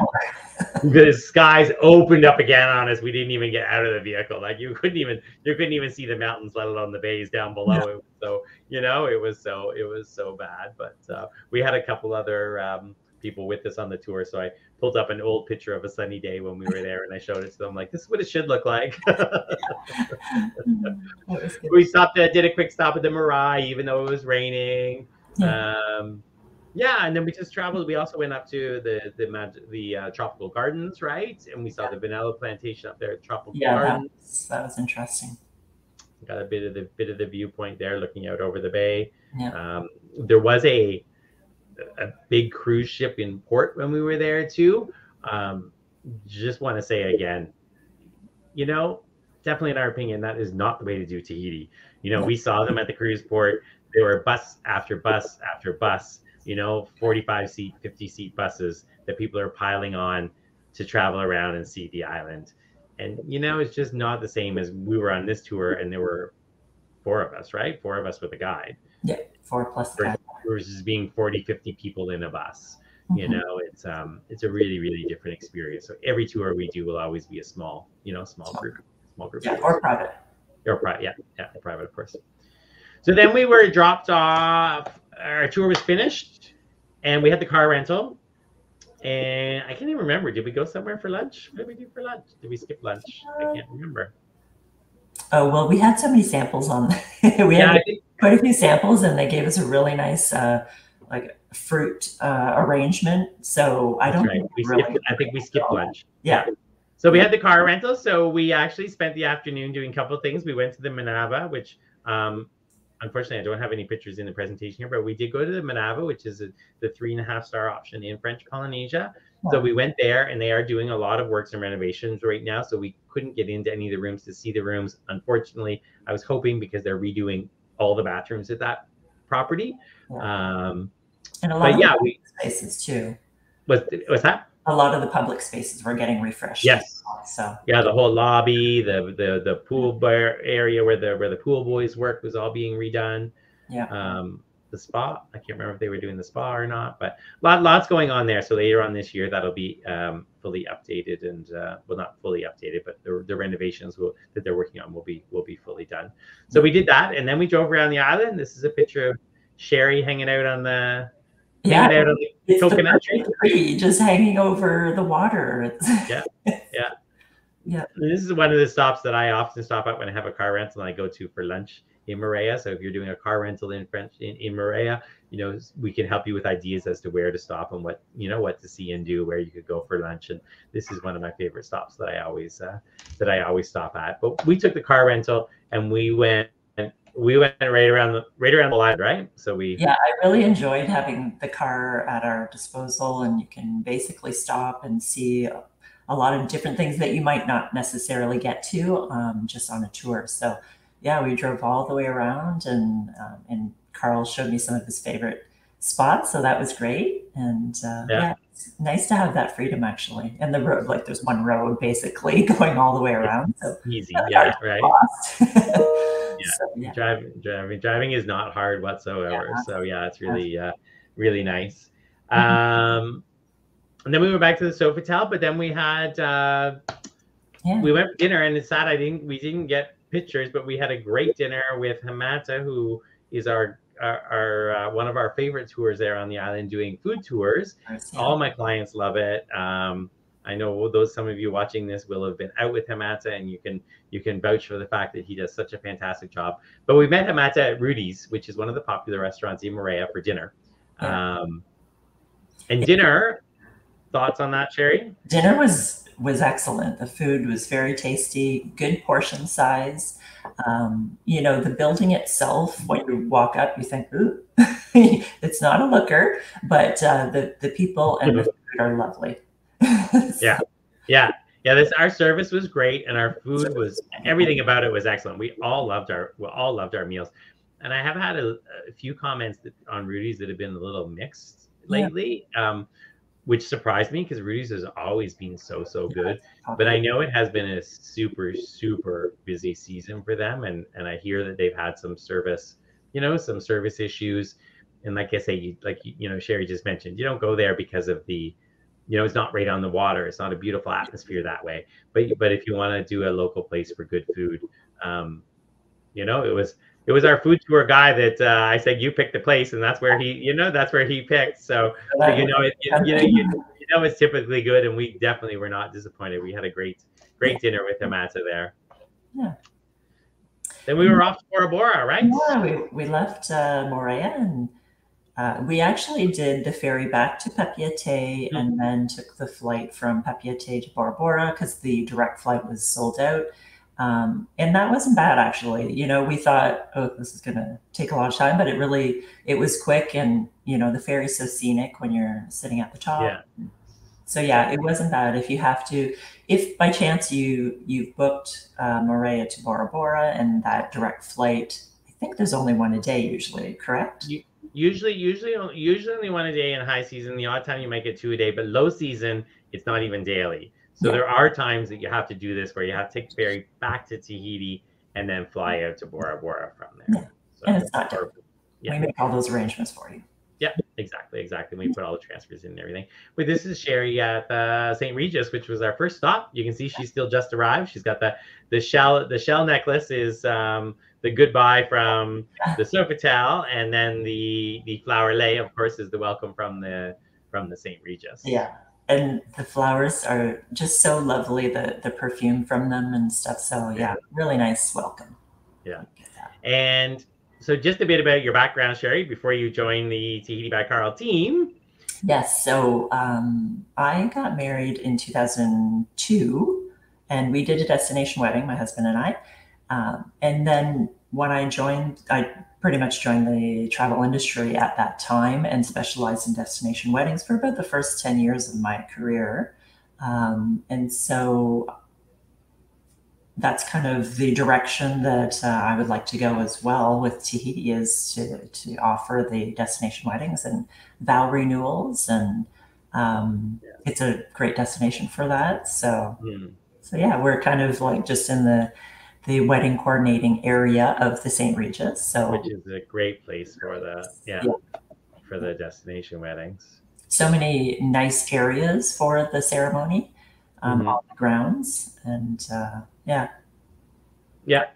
the skies opened up again on us. We didn't even get out of the vehicle. Like you couldn't even, you couldn't even see the mountains, let alone the bays down below. Yeah. It was so, you know, it was so, it was so bad. But uh, we had a couple other um, people with us on the tour. So I pulled up an old picture of a sunny day when we were there, and I showed it to them. Like, this is what it should look like. We stopped, uh, did a quick stop at the Marae, even though it was raining. Yeah. Um, yeah, and then we just traveled. We also went up to the the mag- the uh, tropical gardens, right? And we saw yeah. the vanilla plantation up there at tropical yeah, gardens. That was, that was interesting. Got a bit of the bit of the viewpoint there, looking out over the bay. Yeah. Um, there was a a big cruise ship in port when we were there too. Um, just want to say again, you know, definitely in our opinion, that is not the way to do Tahiti. You know, we saw them at the cruise port. There were bus after bus after bus, you know, forty-five seat, fifty seat buses that people are piling on to travel around and see the island. And, you know, it's just not the same as we were on this tour and there were four of us, right? Four of us with a guide. Yeah, four plus guide. Versus being forty, fifty people in a bus. Mm-hmm. You know, it's um it's a really, really different experience. So every tour we do will always be a small, you know, small group. Small group. Yeah, or private. Or private, yeah, yeah, private, of course. So then we were dropped off. Our tour was finished, and we had the car rental. And I can't even remember. Did we go somewhere for lunch? What did we do for lunch? Did we skip lunch? I can't remember. Oh, well, we had so many samples on. we yeah, had think, quite a few samples, and they gave us a really nice, uh, like fruit uh, arrangement. So I don't. Right. Think we really skipped, I think we skipped lunch. Yeah. So we had the car rental. So we actually spent the afternoon doing a couple of things. We went to the Manava, which um, unfortunately, I don't have any pictures in the presentation here, but we did go to the Manava, which is a, the three and a half star option in French Polynesia. Yeah. So we went there, and they are doing a lot of works and renovations right now. So we couldn't get into any of the rooms to see the rooms. Unfortunately, I was hoping, because they're redoing all the bathrooms at that property. Yeah. Um, and a lot but of yeah, we spaces too. Was was that? A lot of the public spaces were getting refreshed. Yes. So yeah, the whole lobby, the the the pool bar area where the where the pool boys work was all being redone. Yeah. Um, the spa, I can't remember if they were doing the spa or not, but lot lots going on there. So later on this year, that'll be um, fully updated and uh, well, not fully updated, but the, the renovations will, that they're working on will be will be fully done. So we did that, and then we drove around the island. This is a picture of Cherie hanging out on the yeah, hanging out on the it's coconut the tree, tree, just hanging over the water. yeah, yeah. Yeah. This is one of the stops that I often stop at when I have a car rental and I go to for lunch in Moorea. So if you're doing a car rental in French in, in Moorea, you know, we can help you with ideas as to where to stop and what, you know, what to see and do, where you could go for lunch. And this is one of my favorite stops that I always uh, that I always stop at. But we took the car rental and we went and we went right around the right around the line, right? So we yeah, I really enjoyed having the car at our disposal, and you can basically stop and see a lot of different things that you might not necessarily get to um, just on a tour. So yeah, we drove all the way around, and um, and Carl showed me some of his favorite spots. So that was great. And uh, yeah. yeah, it's nice to have that freedom actually. And the road, like there's one road basically going all the way around. So easy, yeah, right. yeah. So, yeah. Driving, driving, driving is not hard whatsoever. Yeah. So yeah, it's really, uh, really nice. Um, And then we went back to the Sofitel, but then we had uh, yeah. we went for dinner, and it's sad I didn't we didn't get pictures, but we had a great dinner with Hamata, who is our our, our uh, one of our favorite tours there on the island, doing food tours. Yeah. All my clients love it. Um, I know those some of you watching this will have been out with Hamata, and you can you can vouch for the fact that he does such a fantastic job. But we met Hamata at Rudy's, which is one of the popular restaurants in Moorea, for dinner. Yeah. Um, and dinner. Thoughts on that, Cherie? Dinner was was excellent. The food was very tasty, good portion size. Um, you know, the building itself, when you walk up, you think, ooh, it's not a looker, but uh, the, the people and the food are lovely. so. Yeah, yeah. Yeah, this our service was great, and our food was, everything about it was excellent. We all loved our we all loved our meals. And I have had a, a few comments that, on Rudy's that have been a little mixed lately. Yeah. Um, which surprised me, because Rudy's has always been so, so good. But I know it has been a super, super busy season for them. And, and I hear that they've had some service, you know, some service issues. And like I say, like, you know, Cherie just mentioned, you don't go there because of the, you know, it's not right on the water. It's not a beautiful atmosphere that way. But, but if you want to do a local place for good food, um, you know, it was, it was our food tour guy that uh, I said, you pick the place, and that's where he, you know, that's where he picked. So, so you know, it, you, you know, you, you know, it's typically good, and we definitely were not disappointed. We had a great, great dinner with Hamata there. Yeah. Then we were off to Bora Bora, right? Yeah, we we left uh, Moorea, and uh, we actually did the ferry back to Papeete, mm-hmm. and then took the flight from Papeete to Bora Bora, because the direct flight was sold out. Um, and that wasn't bad, actually. You know, we thought, oh, this is going to take a lot of time, but it really, it was quick. And, you know, the ferry's so scenic when you're sitting at the top. Yeah. So, yeah, it wasn't bad. If you have to, if by chance you, you've booked uh, Moorea to Bora Bora and that direct flight, I think there's only one a day usually, correct? You, usually, usually, usually only one a day in high season. The odd time you might get two a day, but low season, it's not even daily. So yeah. there are times that you have to do this where you have to take the ferry back to Tahiti and then fly out to Bora Bora from there. Yeah. So, and it's not or, yeah. We make all those arrangements for you. Yeah, exactly, exactly. We put all the transfers in and everything. But this is Cherie at uh, Saint Regis, which was our first stop. You can see she's still just arrived. She's got the the shell. The shell necklace is um, the goodbye from the Sofitel, and then the the flower lei, of course, is the welcome from the from the Saint Regis. Yeah. And the flowers are just so lovely, the the perfume from them and stuff. So yeah, really nice welcome. Yeah. And so just a bit about your background, Cherie, before you joined the Tahiti by Carl team. Yes. So um, I got married in two thousand two, and we did a destination wedding, my husband and I. Um, and then when I joined, I pretty much joined the travel industry at that time and specialized in destination weddings for about the first ten years of my career. Um, and so that's kind of the direction that uh, I would like to go as well with Tahiti, is to, to offer the destination weddings and vow renewals. And um, Yeah. it's a great destination for that. So, Mm. so yeah, we're kind of like just in the, the wedding coordinating area of the Saint Regis. So, which is a great place for the, yeah, yeah. for the destination weddings. So many nice areas for the ceremony um, Mm-hmm. on the grounds. And uh, yeah. Yeah.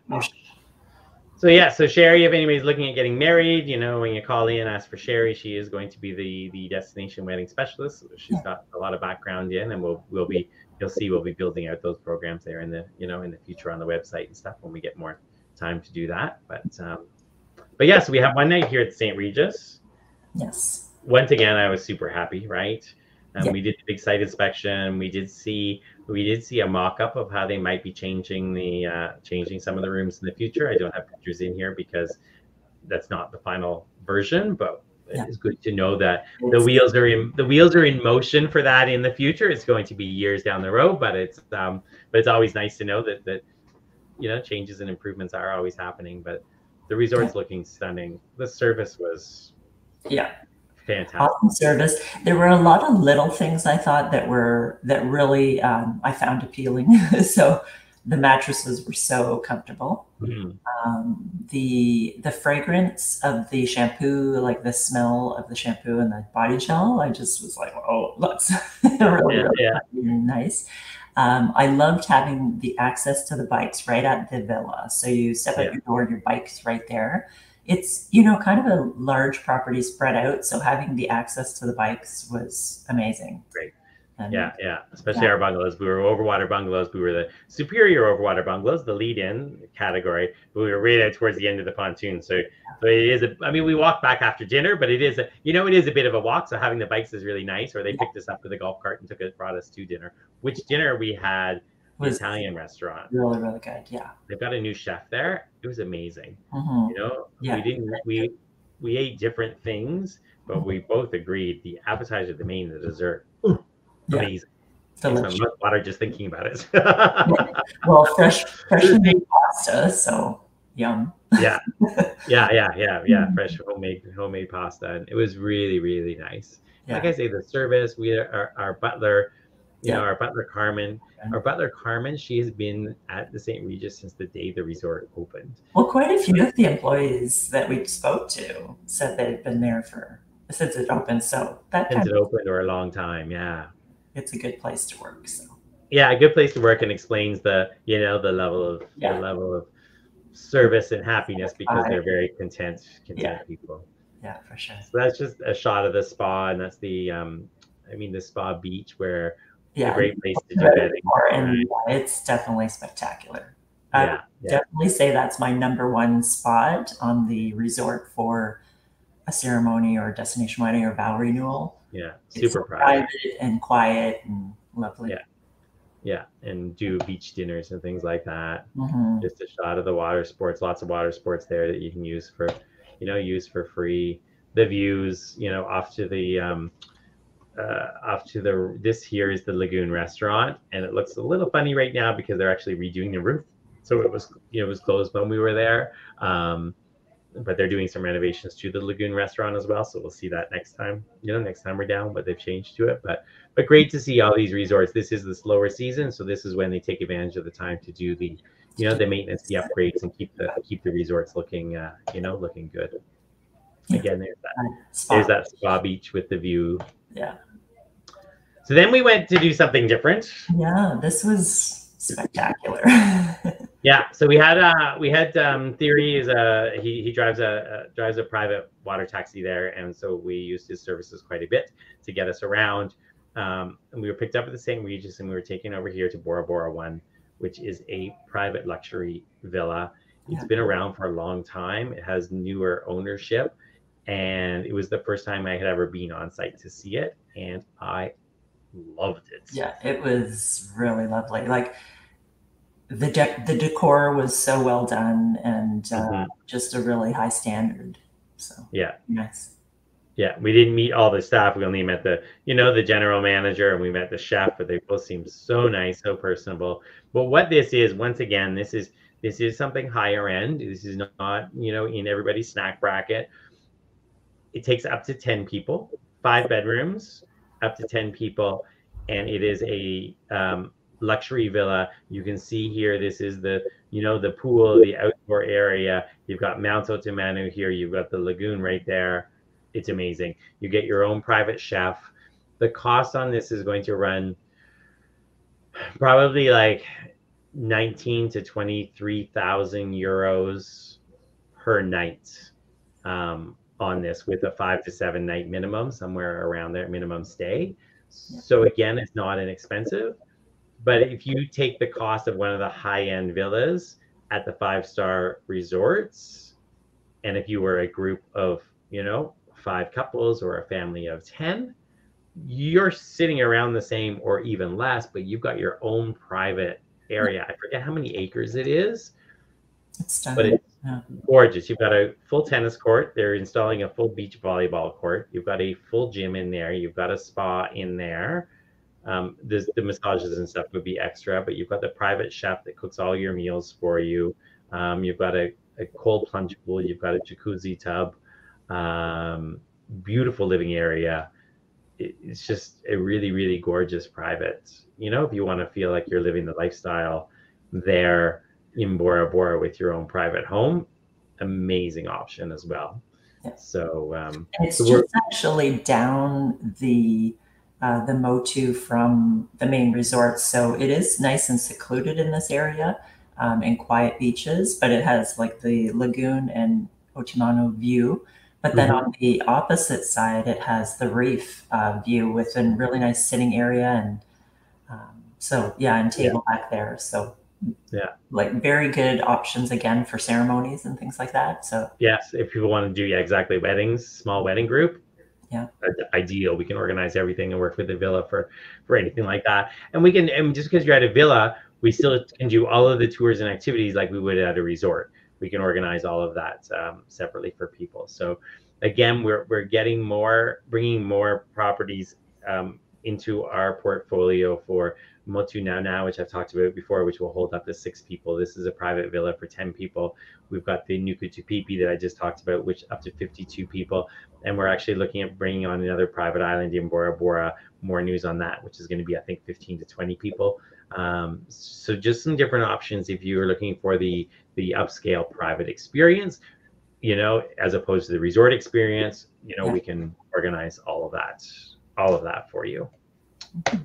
So yeah, so Cherie, if anybody's looking at getting married, you know, when you call in, ask for Cherie. She is going to be the the destination wedding specialist. She's got a lot of background in, and we'll we'll be, you'll see, we'll be building out those programs there in the, you know, in the future on the website and stuff when we get more time to do that. But um, but yeah, so we have one night here at Saint Regis. Yes. Once again, I was super happy, right? Um, Yeah. We did the big site inspection. We did see we did see a mock-up of how they might be changing the uh, changing some of the rooms in the future. I don't have pictures in here because that's not the final version, but Yeah. it's good to know that the wheels are in the wheels are in motion for that in the future. It's going to be years down the road, but it's um, but it's always nice to know that that you know, changes and improvements are always happening. But the resort's Yeah. looking stunning. The service was Yeah. fantastic. Awesome service. There were a lot of little things I thought that were that really um, I found appealing. So the mattresses were so comfortable. Mm-hmm. Um, the the fragrance of the shampoo, like the smell of the shampoo and the body gel, I just was like, oh, looks really, Yeah, really yeah. nice. Um, I loved having the access to the bikes right at the villa. So you step out Yeah. your door, your bike's right there. It's, you know, kind of a large property spread out. So having the access to the bikes was amazing. Great. And Yeah, yeah. Especially yeah. our bungalows. We were overwater bungalows. We were the superior overwater bungalows, the lead-in category. But we were right out towards the end of the pontoon. So, so it is a. I mean, we walked back after dinner, but it is a. You know, it is a bit of a walk. So having the bikes is really nice. Or they picked us up with a golf cart and took it, brought us to dinner. Which dinner we had? The Was Italian restaurant. really, really good. Yeah. They've got a new chef there. It was amazing. Mhm. You know, Yeah. we didn't. We we ate different things, but we both agreed the appetizer, the main, the dessert. Ooh, Yeah. amazing. Makes my mouth water just thinking about it. Well, fresh, freshly made pasta, so yum. Yeah, yeah, yeah, yeah, yeah. Fresh homemade homemade pasta, and it was really, really nice. Yeah. Like I say, the service. We our, our butler, you Yeah. know, our butler Carmen. Okay. Our butler Carmen. She has been at the Saint Regis since the day the resort opened. Well, quite a few of the employees that we spoke to said they've been there for since it opened. So that Since kind it of, opened or a long time, yeah. it's a good place to work. So Yeah, a good place to work, and explains the, you know, the level of Yeah. the level of service and happiness, because I- they're very content, content Yeah. people. yeah, for sure. So that's just a shot of the spa, and that's the um I mean the spa beach, where it's Yeah. a great place to do Very weddings. far, and right? yeah, it's definitely spectacular. I Yeah, would yeah, definitely say that's my number one spot on the resort for a ceremony or destination wedding or vow renewal. yeah. It's Super so private. private and quiet and lovely. Yeah. Yeah, and do beach dinners and things like that. Mhm. Just a shot of the water sports, lots of water sports there that you can use for, you know, use for free. The views, you know, off to the um uh, off to the this here is the Lagoon restaurant, and it looks a little funny right now because they're actually redoing the roof. So it was, you know, it was closed when we were there, um, but they're doing some renovations to the Lagoon restaurant as well. So we'll see that next time, you know, next time we're down. But they've changed to it. But but great to see all these resorts. This is the slower season, so this is when they take advantage of the time to do the, you know, the maintenance, the upgrades, and keep the keep the resorts looking, uh, you know, looking good. Again, there's that. Spa. There's that spa beach with the view. Yeah. So then we went to do something different. Yeah, this was spectacular. Yeah, so we had uh we had um Theory is a he he drives a, a drives a private water taxi there, and so we used his services quite a bit to get us around. Um, and we were picked up at the Saint Regis, and we were taken over here to Bora Bora One, which is a private luxury villa. It's Yeah. been around for a long time. It has newer ownership, and it was the first time I had ever been on site to see it, and I loved it. Yeah, it was really lovely. Like the de the decor was so well done, and uh, Mm-hmm. just a really high standard. So Yeah. nice. Yeah, we didn't meet all the staff. We only met the, you know, the general manager, and we met the chef, but they both seemed so nice, so personable. But what this is, once again, this is this is something higher end. This is not, you know, in everybody's snack bracket. It takes up to ten people, five bedrooms, up to ten people, and it is a um, luxury villa. You can see here, this is the, you know, the pool, the outdoor area. You've got Mount Otomanu here. You've got the lagoon right there. It's amazing. You get your own private chef. The cost on this is going to run probably like nineteen to twenty-three thousand euros per night um, on this, with a five to seven night minimum, somewhere around there, minimum stay. So again, it's not inexpensive. But if you take the cost of one of the high-end villas at the five-star resorts, and if you were a group of, you know, five couples or a family of ten, you're sitting around the same or even less, but you've got your own private area. I forget how many acres it is, It's done. but it's Yeah. gorgeous. You've got a full tennis court. They're installing a full beach volleyball court. You've got a full gym in there. You've got a spa in there. Um, the, the massages and stuff would be extra, but you've got the private chef that cooks all your meals for you. Um, you've got a, a cold plunge pool. You've got a jacuzzi tub. Um, beautiful living area. It, it's just a really, really gorgeous private. You know, if you want to feel like you're living the lifestyle there in Bora Bora with your own private home, amazing option as well. Yeah. So um, and it's so just actually down the uh, the Motu from the main resort, so it is nice and secluded in this area, um, and quiet beaches. But it has like the lagoon and Otomanu view. But then mm-hmm. on the opposite side, it has the reef uh, view with a really nice sitting area, and um, so yeah, and table yeah. back there. So yeah, like very good options again for ceremonies and things like that. So yes, if people want to do, yeah, exactly, weddings, small wedding group, yeah, ideal. We can organize everything and work with the villa for for anything like that. And we can, and just because you're at a villa, we still can do all of the tours and activities like we would at a resort. We can organize all of that um, separately for people. So again, we're we're getting more, bringing more properties um, into our portfolio for Motu Now Now, which I've talked about before, which will hold up to six people. This is a private villa for ten people. We've got the Nukutepipi that I just talked about, which up to fifty-two people. And we're actually looking at bringing on another private island in Bora Bora. More news on that, which is going to be, I think, fifteen to twenty people. Um, so just some different options if you're looking for the the upscale private experience, you know, as opposed to the resort experience. You know, yeah. we can organize all of that, all of that for you. Mm-hmm.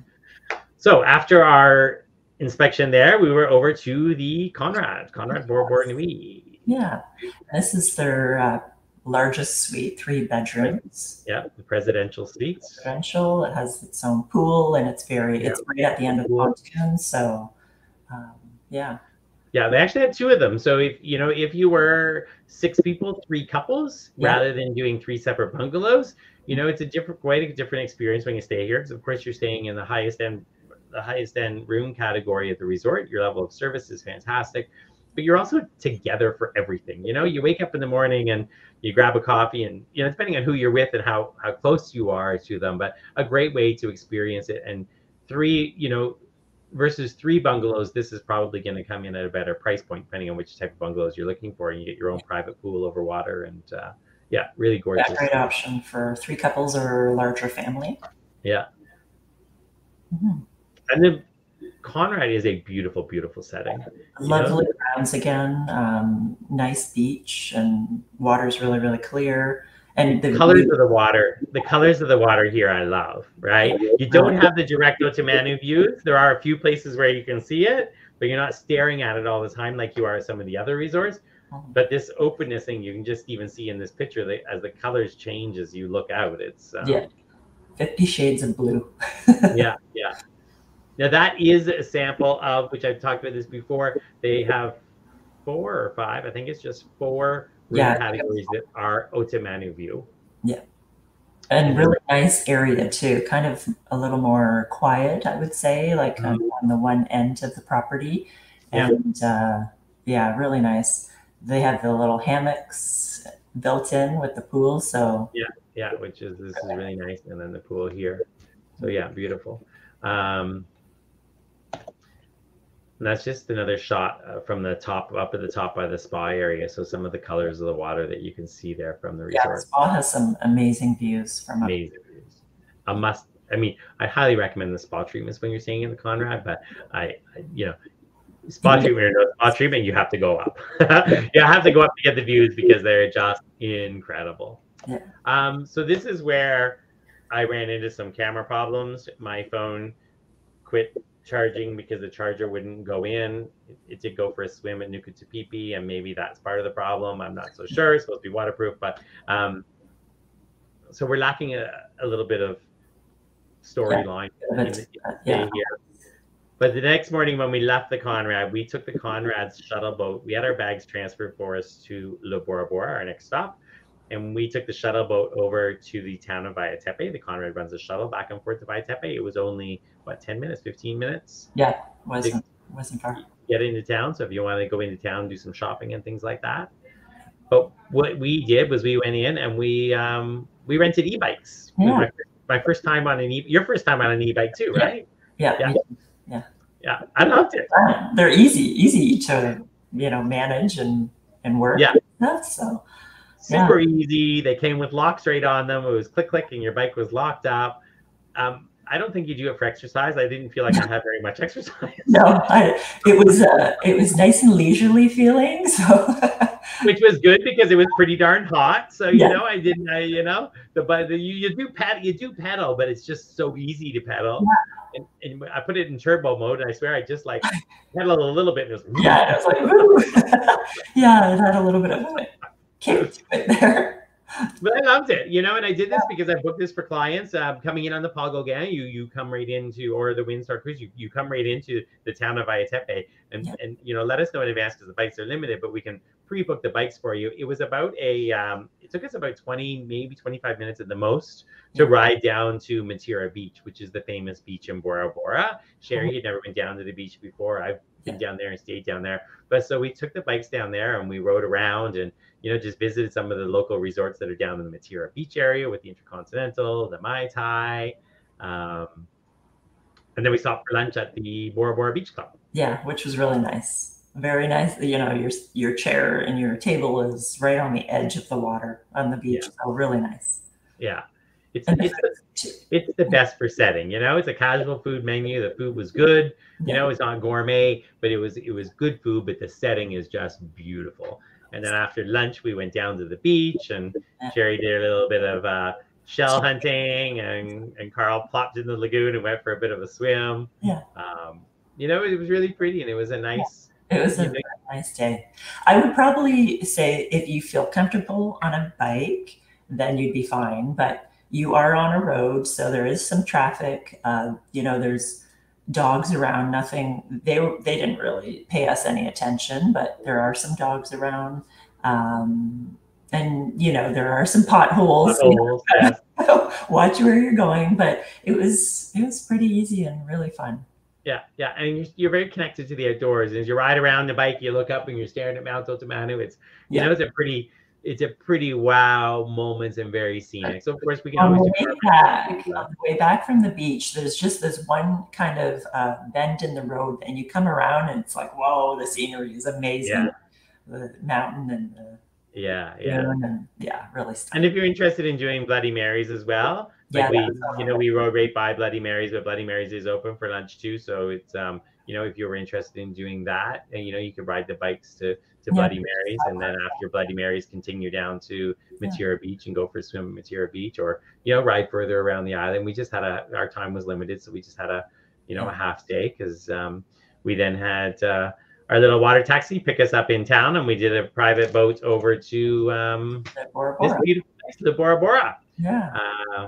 So after our inspection there, we were over to the Conrad, Conrad Bora Bora Nui. Yeah, this is their uh, largest suite, three bedrooms. Yeah, the presidential suites. Presidential. It has its own pool, and it's very, yeah. it's right at the end of the pontoon. So, um, yeah. Yeah, they actually had two of them. So if you know, if you were six people, three couples, yeah. rather than doing three separate bungalows, you know, it's a different, quite a different experience when you stay here. Because of course, you're staying in the highest end, the highest end room category at the resort. Your level of service is fantastic, but you're also together for everything. You know, you wake up in the morning and you grab a coffee, and you know, depending on who you're with and how how close you are to them, but a great way to experience it. And three, you know, versus three bungalows, this is probably going to come in at a better price point, depending on which type of bungalows you're looking for. And you get your own private pool over water, and uh, yeah, really gorgeous. Yeah, great option for three couples or larger family. Yeah. Mm-hmm. And then Conrad is a beautiful, beautiful setting. Lovely grounds again, um, nice beach, and water's really, really clear. And the colors view. of the water, the colors of the water here, I love, right? You don't have the direct Otomanu views. There are a few places where you can see it, but you're not staring at it all the time like you are at some of the other resorts. But this openness thing, you can just even see in this picture that as the colors change as you look out, it's um, yeah, fifty shades of blue. yeah, yeah. Now that is a sample of, which I've talked about this before. They have four or five, I think it's just four room yeah, categories that are Otomanu view. Yeah. And really nice area too, kind of a little more quiet, I would say, like mm-hmm. on, on the one end of the property. Yeah. And uh, yeah, really nice. They have the little hammocks built in with the pool. So Yeah, yeah, which is this is really nice, and then the pool here. So yeah, beautiful. Um, and that's just another shot uh, from the top, up at the top by the spa area. So some of the colors of the water that you can see there from the yeah, the resort. spa has some amazing views from up. Amazing views. A must. I mean, I highly recommend the spa treatments when you're staying in the Conrad, but I, I you know, spa treatment or no spa treatment, you have to go up. You have to go up to get the views because they're just incredible. Yeah. Um, so this is where I ran into some camera problems. My phone quit charging because the charger wouldn't go in. It, it did go for a swim at Nukutepipi, and maybe that's part of the problem. I'm not so sure. It's supposed to be waterproof, but um, so we're lacking a, a little bit of storyline Yeah, in, in uh, yeah. here. But the next morning when we left the Conrad, we took the Conrad's shuttle boat. We had our bags transferred for us to Le Bora Bora, our next stop. And we took the shuttle boat over to the town of Vaitepe. The Conrad runs a shuttle back and forth to Vaitepe. It was only, what, ten minutes, fifteen minutes? Yeah, wasn't, wasn't far. Get into town. So if you want to go into town, do some shopping and things like that. But what we did was we went in and we um, we rented e-bikes. Yeah. My, my first time on an e, your first time on an e-bike too, right? Yeah. Yeah. Yeah. Yeah. I loved it. They're easy, easy to, you know, manage and, and work. Yeah. And stuff, so. Super yeah. easy. They came with locks right on them. It was click, click, and your bike was locked up. Um, I don't think you do it for exercise. I didn't feel like I had very much exercise. No, I, it was uh, it was nice and leisurely feeling. So, which was good because it was pretty darn hot. So you yeah. know, I didn't. I, you know, the but the, you, you do pedal, you do pedal, but it's just so easy to pedal. Yeah. And, and I put it in turbo mode, and I swear I just like pedaled a little bit. And it was yeah, it was like woo. Yeah, it had a little bit of kick to it there. But I loved it, you know, and I did this because I booked this for clients uh, coming in on the Pago Gang. You you come right into, or the Windstar Cruise, you, you come right into the town of Vaitepe, and, yeah. and you know, let us know in advance because the bikes are limited, but we can pre-book the bikes for you. It was about a, um, it took us about twenty, maybe twenty-five minutes at the most to yeah. ride down to Matira Beach, which is the famous beach in Bora Bora. Cherie had never been down to the beach before. I've been down there and stayed down there. But so we took the bikes down there and we rode around and, you know, just visited some of the local resorts that are down in the Matira Beach area with the Intercontinental, the Mai Tai. Um, and then we stopped for lunch at the Bora Bora Beach Club. Yeah, which was really nice. Very nice. You know, your your chair and your table is right on the edge of the water on the beach. Yeah. So really nice. Yeah. It's, it's, the, it's the best for setting, you know, it's a casual food menu. The food was good, you yeah. know, it's not gourmet, but it was, it was good food, but the setting is just beautiful. And then after lunch, we went down to the beach and Cherie did a little bit of uh, shell hunting and, and Carl plopped in the lagoon and went for a bit of a swim. Yeah. Um, you know, it was really pretty and it was a nice, yeah. It was a know, nice day. I would probably say if you feel comfortable on a bike, then you'd be fine. But you are on a road, so there is some traffic. Uh, you know, there's dogs around. Nothing. They were. They didn't really pay us any attention, but there are some dogs around, um, and you know there are some potholes. potholes you know, watch where you're going, but it was it was pretty easy and really fun. Yeah, yeah, and you're, you're very connected to the outdoors. As you ride around the bike, you look up and you're staring at Mount Otomanu. It's you yeah. know it's a pretty. It's a pretty wow moments and very scenic. So of course we can on always the way back, on the way back from the beach, there's just this one kind of uh, bend in the road, and you come around and it's like, whoa, the scenery is amazing. Yeah. The mountain and the yeah, yeah, and, yeah, really. Stunning. And if you're interested in doing Bloody Marys as well, like yeah, we, you know, we rode right by Bloody Marys, but Bloody Marys is open for lunch too. So it's um, you know, if you were interested in doing that, and you know, you could ride the bikes to. to yeah. Bloody Marys, and then after Bloody Marys continue down to Matira yeah. Beach and go for a swim at Matira Beach, or you know ride further around the island. We just had a our time was limited, so we just had a you know yeah. a half day because um, we then had uh, our little water taxi pick us up in town, and we did a private boat over to um, Bora Bora. this beautiful place, the Bora Bora. Yeah. Uh,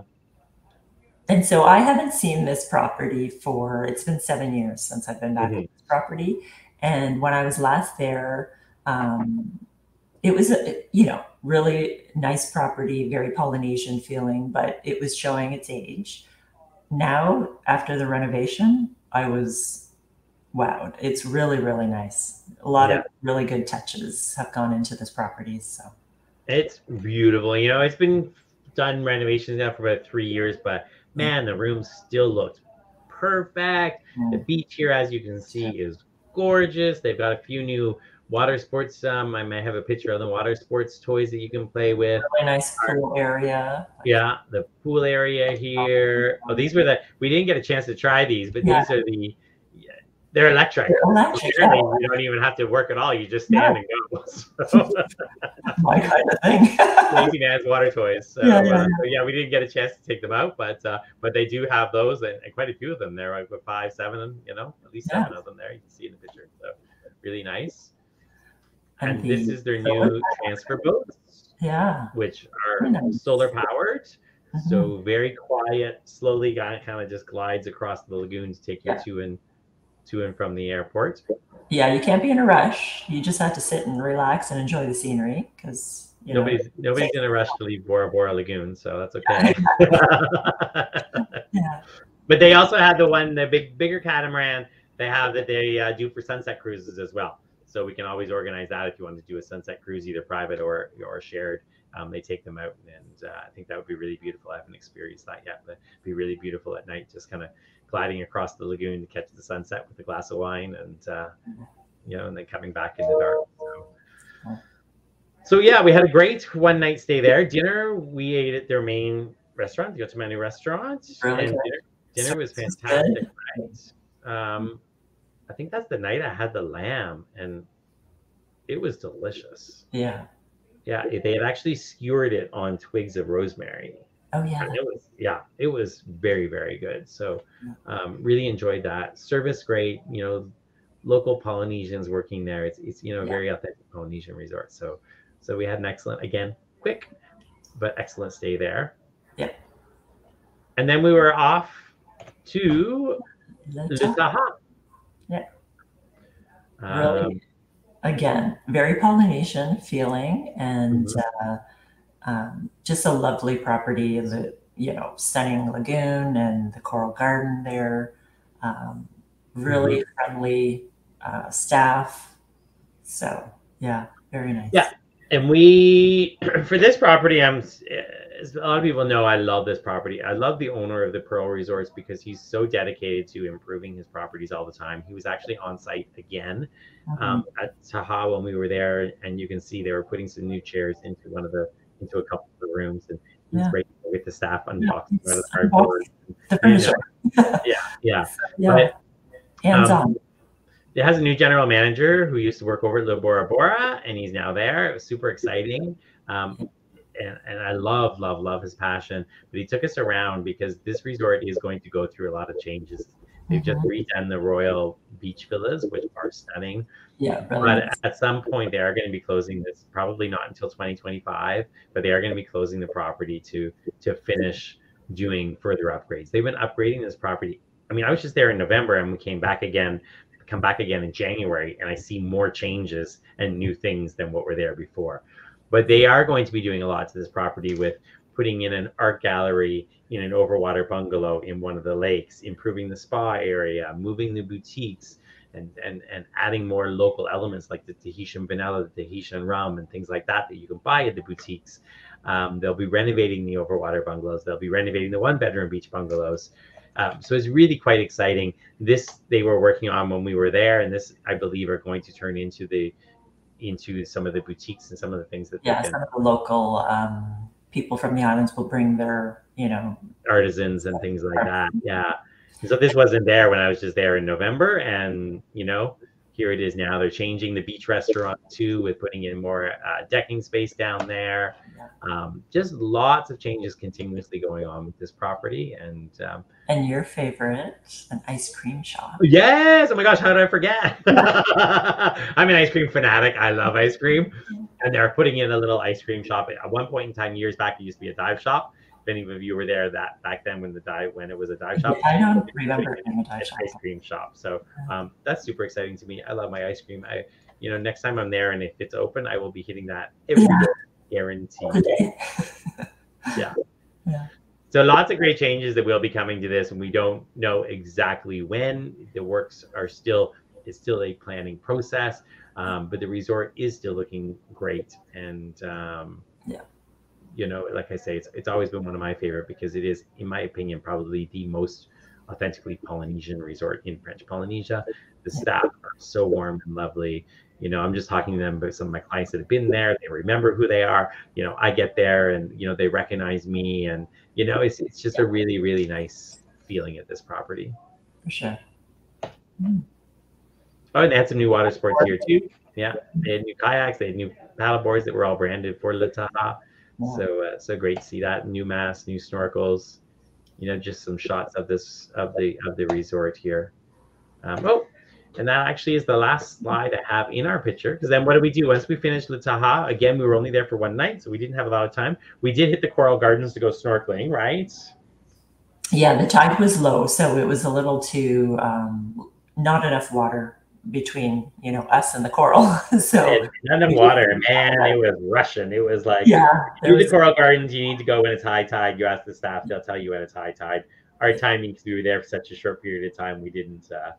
and so I haven't seen this property for it's been seven years since I've been back mm-hmm. at this property, and when I was last there. Um, it was a, you know, really nice property, very Polynesian feeling, but it was showing its age. Now, after the renovation, I was wowed. It's really, really nice. A lot Yeah. of really good touches have gone into this property. So It's beautiful. You know, it's been done renovations now for about three years, but man, the room still looks perfect. The mm, beach here, as you can see, is gorgeous. They've got a few new water sports. Um, I might have a picture of the water sports toys that you can play with. really nice pool area. Like, Yeah, the pool area here. Oh, these were the, we didn't get a chance to try these, but yeah, these are the, yeah, they're electric. they're electric. Apparently, Yeah, you don't even have to work at all. You just yeah, stand and go. So, my kind of thing. Lazy Man's water toys. So, Yeah, yeah, uh, yeah. so yeah, we didn't get a chance to take them out, but uh, but they do have those, and, and quite a few of them there. Like with five, seven, you know, at least Yeah. seven of them there. You can see in the picture. So really nice. And And the this is their solar- new transfer boats, Yeah. which are Very nice. solar powered. Mhm. So very quiet, slowly kind of just glides across the lagoon to take you Yeah. to and to and from the airport. Yeah, you can't be in a rush. You just have to sit and relax and enjoy the scenery because you know. Nobody's nobody's in a rush to leave Bora Bora Lagoon, so that's okay. Yeah. But they also have the one, the big bigger catamaran they have that they uh, do for sunset cruises as well. So we can always organize that if you want to do a sunset cruise, either private or or shared. Um, they take them out, and uh, I think that would be really beautiful. I haven't experienced that yet, but it'd be really beautiful at night, just kind of gliding across the lagoon to catch the sunset with a glass of wine, and uh, you know, and then coming back in the dark. So, so yeah, we had a great one night stay there. Dinner, we ate at their main restaurant, the Ottomani restaurant, Really and good. dinner, dinner was Service was fantastic. Right? Um, I think that's the night I had the lamb, and it was delicious. Yeah. Yeah, they had actually skewered it on twigs of rosemary. Oh yeah. And it was, yeah, it was very, very good. So um, really enjoyed that. Service great, you know, local Polynesians working there. It's, it's you know, a Yeah. very authentic Polynesian resort. So so we had an excellent, again, quick, but excellent stay there. Yeah. And then we were off to Le Le Taha'a. Taha'a. Yeah. Um, Really, again, very Polynesian feeling, and Mhm. uh, um, just a lovely property. The you know stunning lagoon and the coral garden there. Um, really friendly uh, staff. So yeah, very nice. Yeah. And we, for this property, I'm, as a lot of people know, I love this property. I love the owner of the Pearl Resorts because he's so dedicated to improving his properties all the time. He was actually on site again Mhm. um, at Taha'a when we were there, and you can see they were putting some new chairs into one of the, into a couple of the rooms, and he's Yeah. great with the staff Yeah, unboxing it's out of the cardboard. The You furniture. know, yeah, yeah. Yeah. But, Hands um, on. it has a new general manager who used to work over at Le Bora Bora, and he's now there. It was super exciting. Um, and, and I love, love, love his passion. But he took us around because this resort is going to go through a lot of changes. They've just redone the Royal Beach Villas, which are stunning. Yeah, really But nice. at some point, they are going to be closing this, probably not until twenty twenty-five, but they are going to be closing the property to to finish doing further upgrades. They've been upgrading this property. I mean, I was just there in November, and we came back again, come back again in January, and I see more changes and new things than what were there before. But they are going to be doing a lot to this property with putting in an art gallery in an overwater bungalow in one of the lakes, improving the spa area, moving the boutiques, and and and adding more local elements like the Tahitian vanilla, the Tahitian rum, and things like that that you can buy at the boutiques. Um, they'll be renovating the overwater bungalows. They'll be renovating the one-bedroom beach bungalows. Um, so it's really quite exciting. This they were working on when we were there, and this I believe are going to turn into the into some of the boutiques and some of the things that Yeah, they can, some of the local um, people from the islands will bring their, you know, artisans and things like that. Yeah. And so this wasn't there when I was just there in November, and you know, here it is now. They're changing the beach restaurant too, with putting in more uh, decking space down there. Um, just lots of changes continuously going on with this property, and um, and your favorite, an ice cream shop. yes, oh my gosh, how did I forget? I'm an ice cream fanatic. I love ice cream, and they're putting in a little ice cream shop. At one point in time, years back, it used to be a dive shop. If any of you were there that back then when the dive when it was a dive shop, I don't remember it being a dive an shop. ice cream shop. So um, that's super exciting to me. I love my ice cream. I, you know, next time I'm there and if it's open, I will be hitting that every Yeah. day, guaranteed. Today. Yeah. Yeah. So lots of great changes that will be coming to this, and we don't know exactly when. The works are still it's still a planning process, um, but the resort is still looking great. And um, yeah, you know, like I say, it's it's always been one of my favorite because it is, in my opinion, probably the most authentically Polynesian resort in French Polynesia. The staff are so warm and lovely. You know, I'm just talking to them about some of my clients that have been there. They remember who they are. You know, I get there and, you know, they recognize me. And, you know, it's, it's just a really, really nice feeling at this property. for sure. Mm. Oh, and they had some new water sports here too. Yeah, they had new kayaks, they had new paddle boards that were all branded for Le Taha'a. Yeah. So, uh, so great to see that. New masks, new snorkels. You know, just some shots of this of the of the resort here. Um, oh, and that actually is the last slide I have in our picture. Because then what do we do once we finish Le Taha'a? Again, we were only there for one night, so we didn't have a lot of time. We did hit the coral gardens to go snorkeling, right? Yeah, the tide was low, so it was a little too um, not enough water between, you know, us and the coral. So and none of water, man. It was rushing. It was like, yeah, do was, the coral gardens. You need to go when it's high tide. You ask the staff; they'll tell you when it's high tide. Our timing, because we were there for such a short period of time, we didn't. Uh,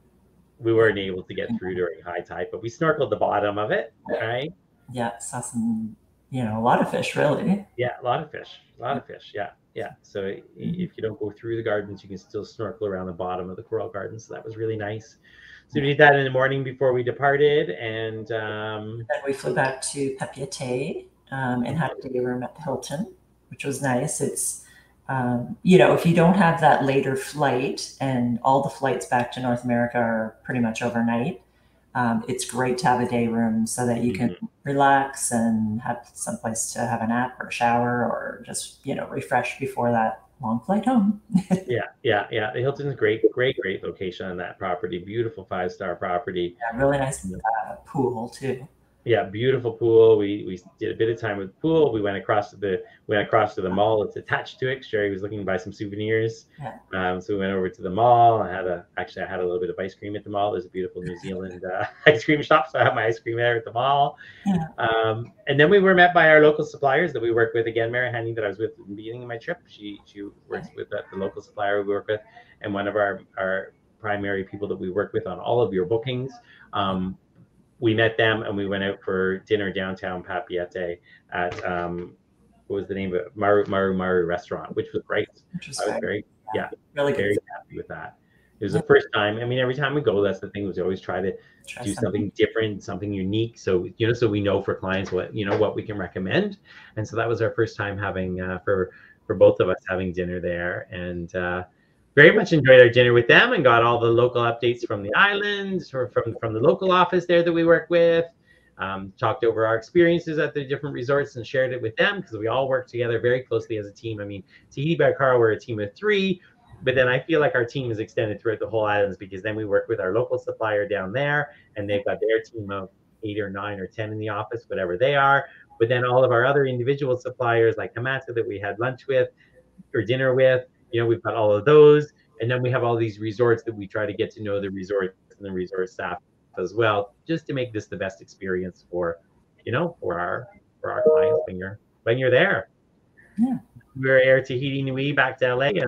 we weren't able to get through during high tide, but we snorkeled the bottom of it, right? Yeah, saw some, you know, a lot of fish, really. Yeah, a lot of fish, a lot of fish. Yeah, yeah. So if you don't go through the gardens, you can still snorkel around the bottom of the coral gardens. So that was really nice. So we did that in the morning before we departed, and um, then we flew back to Papeete um, and had a day room at the Hilton, which was nice. It's um, you know, if you don't have that later flight, and all the flights back to North America are pretty much overnight, um, it's great to have a day room so that you can mm-hmm. relax and have someplace to have a nap or a shower or just, you know, refresh before that long flight home. yeah, yeah, yeah. The Hilton's great, great, great location on that property. Beautiful five-star property. Yeah, really nice uh, pool too. Yeah, beautiful pool. We we did a bit of time with the pool. We went across to the we went across to the mall that's attached to it. Cherie was looking to buy some souvenirs. Yeah. Um, so we went over to the mall. I had a actually I had a little bit of ice cream at the mall. There's a beautiful New Zealand uh, ice cream shop, so I had my ice cream there at the mall. Yeah. Um, and then we were met by our local suppliers that we work with. Again, Mary Hanny, that I was with at the beginning of my trip. She she works with the, the local supplier we work with, and one of our our primary people that we work with on all of your bookings. Um, we met them and we went out for dinner downtown Papeete at um, what was the name of it? Maru Maru Maru restaurant, which was great. Which was I was very yeah, really very good. happy with that. It was yeah. the first time. I mean, every time we go, that's the thing. Was always try to try do something. something different, something unique. So you know, so we know for clients what you know what we can recommend. And so that was our first time having uh, for for both of us having dinner there, and uh, very much enjoyed our dinner with them and got all the local updates from the islands or from from the local office there that we work with. Um, talked over our experiences at the different resorts and shared it with them because we all work together very closely as a team. I mean, Tahiti by Carl, we're a team of three. But then I feel like our team is extended throughout the whole islands because then we work with our local supplier down there and they've got their team of eight or nine or ten in the office, whatever they are. But then all of our other individual suppliers like Hamata that we had lunch with or dinner with, you know, we've got all of those. And then we have all these resorts that we try to get to know the resorts and the resort staff as well, just to make this the best experience for, you know, for our for our clients when you're when you're there. Yeah. We were Air Tahiti Nui back to L A and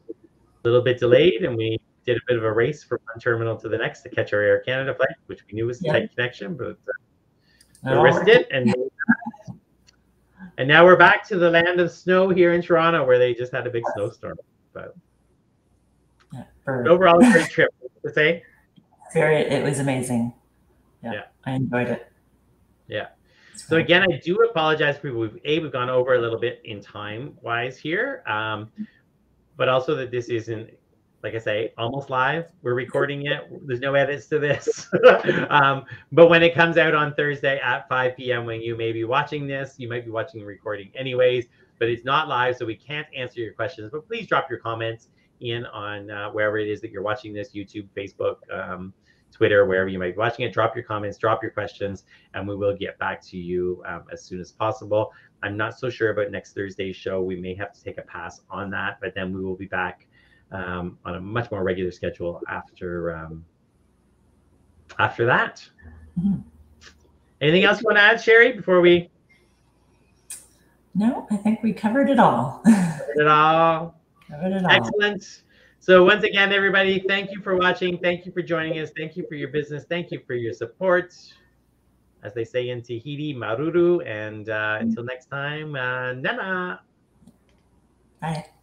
a little bit delayed, and we did a bit of a race from one terminal to the next to catch our Air Canada flight, which we knew was a yeah. tight connection, but uh, we risked it. And and now we're back to the land of snow here in Toronto, where they just had a big snowstorm. But yeah, overall, a great trip to say. Very, it was amazing. Yeah, yeah. I enjoyed it. Yeah. So again, I do apologize for people. We've a we've gone over a little bit in time wise here. Um, But also that this isn't, like I say, almost live. We're recording it. There's no edits to this. um, but when it comes out on Thursday at five p m, when you may be watching this, you might be watching the recording anyways, but it's not live, so we can't answer your questions. But please drop your comments in on uh, wherever it is that you're watching this, YouTube, Facebook, um, Twitter, wherever you might be watching it. Drop your comments, drop your questions, and we will get back to you um, as soon as possible. I'm not so sure about next Thursday's show. We may have to take a pass on that, but then we will be back um, on a much more regular schedule after um, after that. Mm-hmm. Anything else you want to add, Cherie, before we? No, I think we covered it all. Covered it all. Covered it all. Excellent. So once again, everybody, thank you for watching. Thank you for joining us. Thank you for your business. Thank you for your support. As they say in Tahiti, maruru. And uh, until next time, uh, nana. Bye.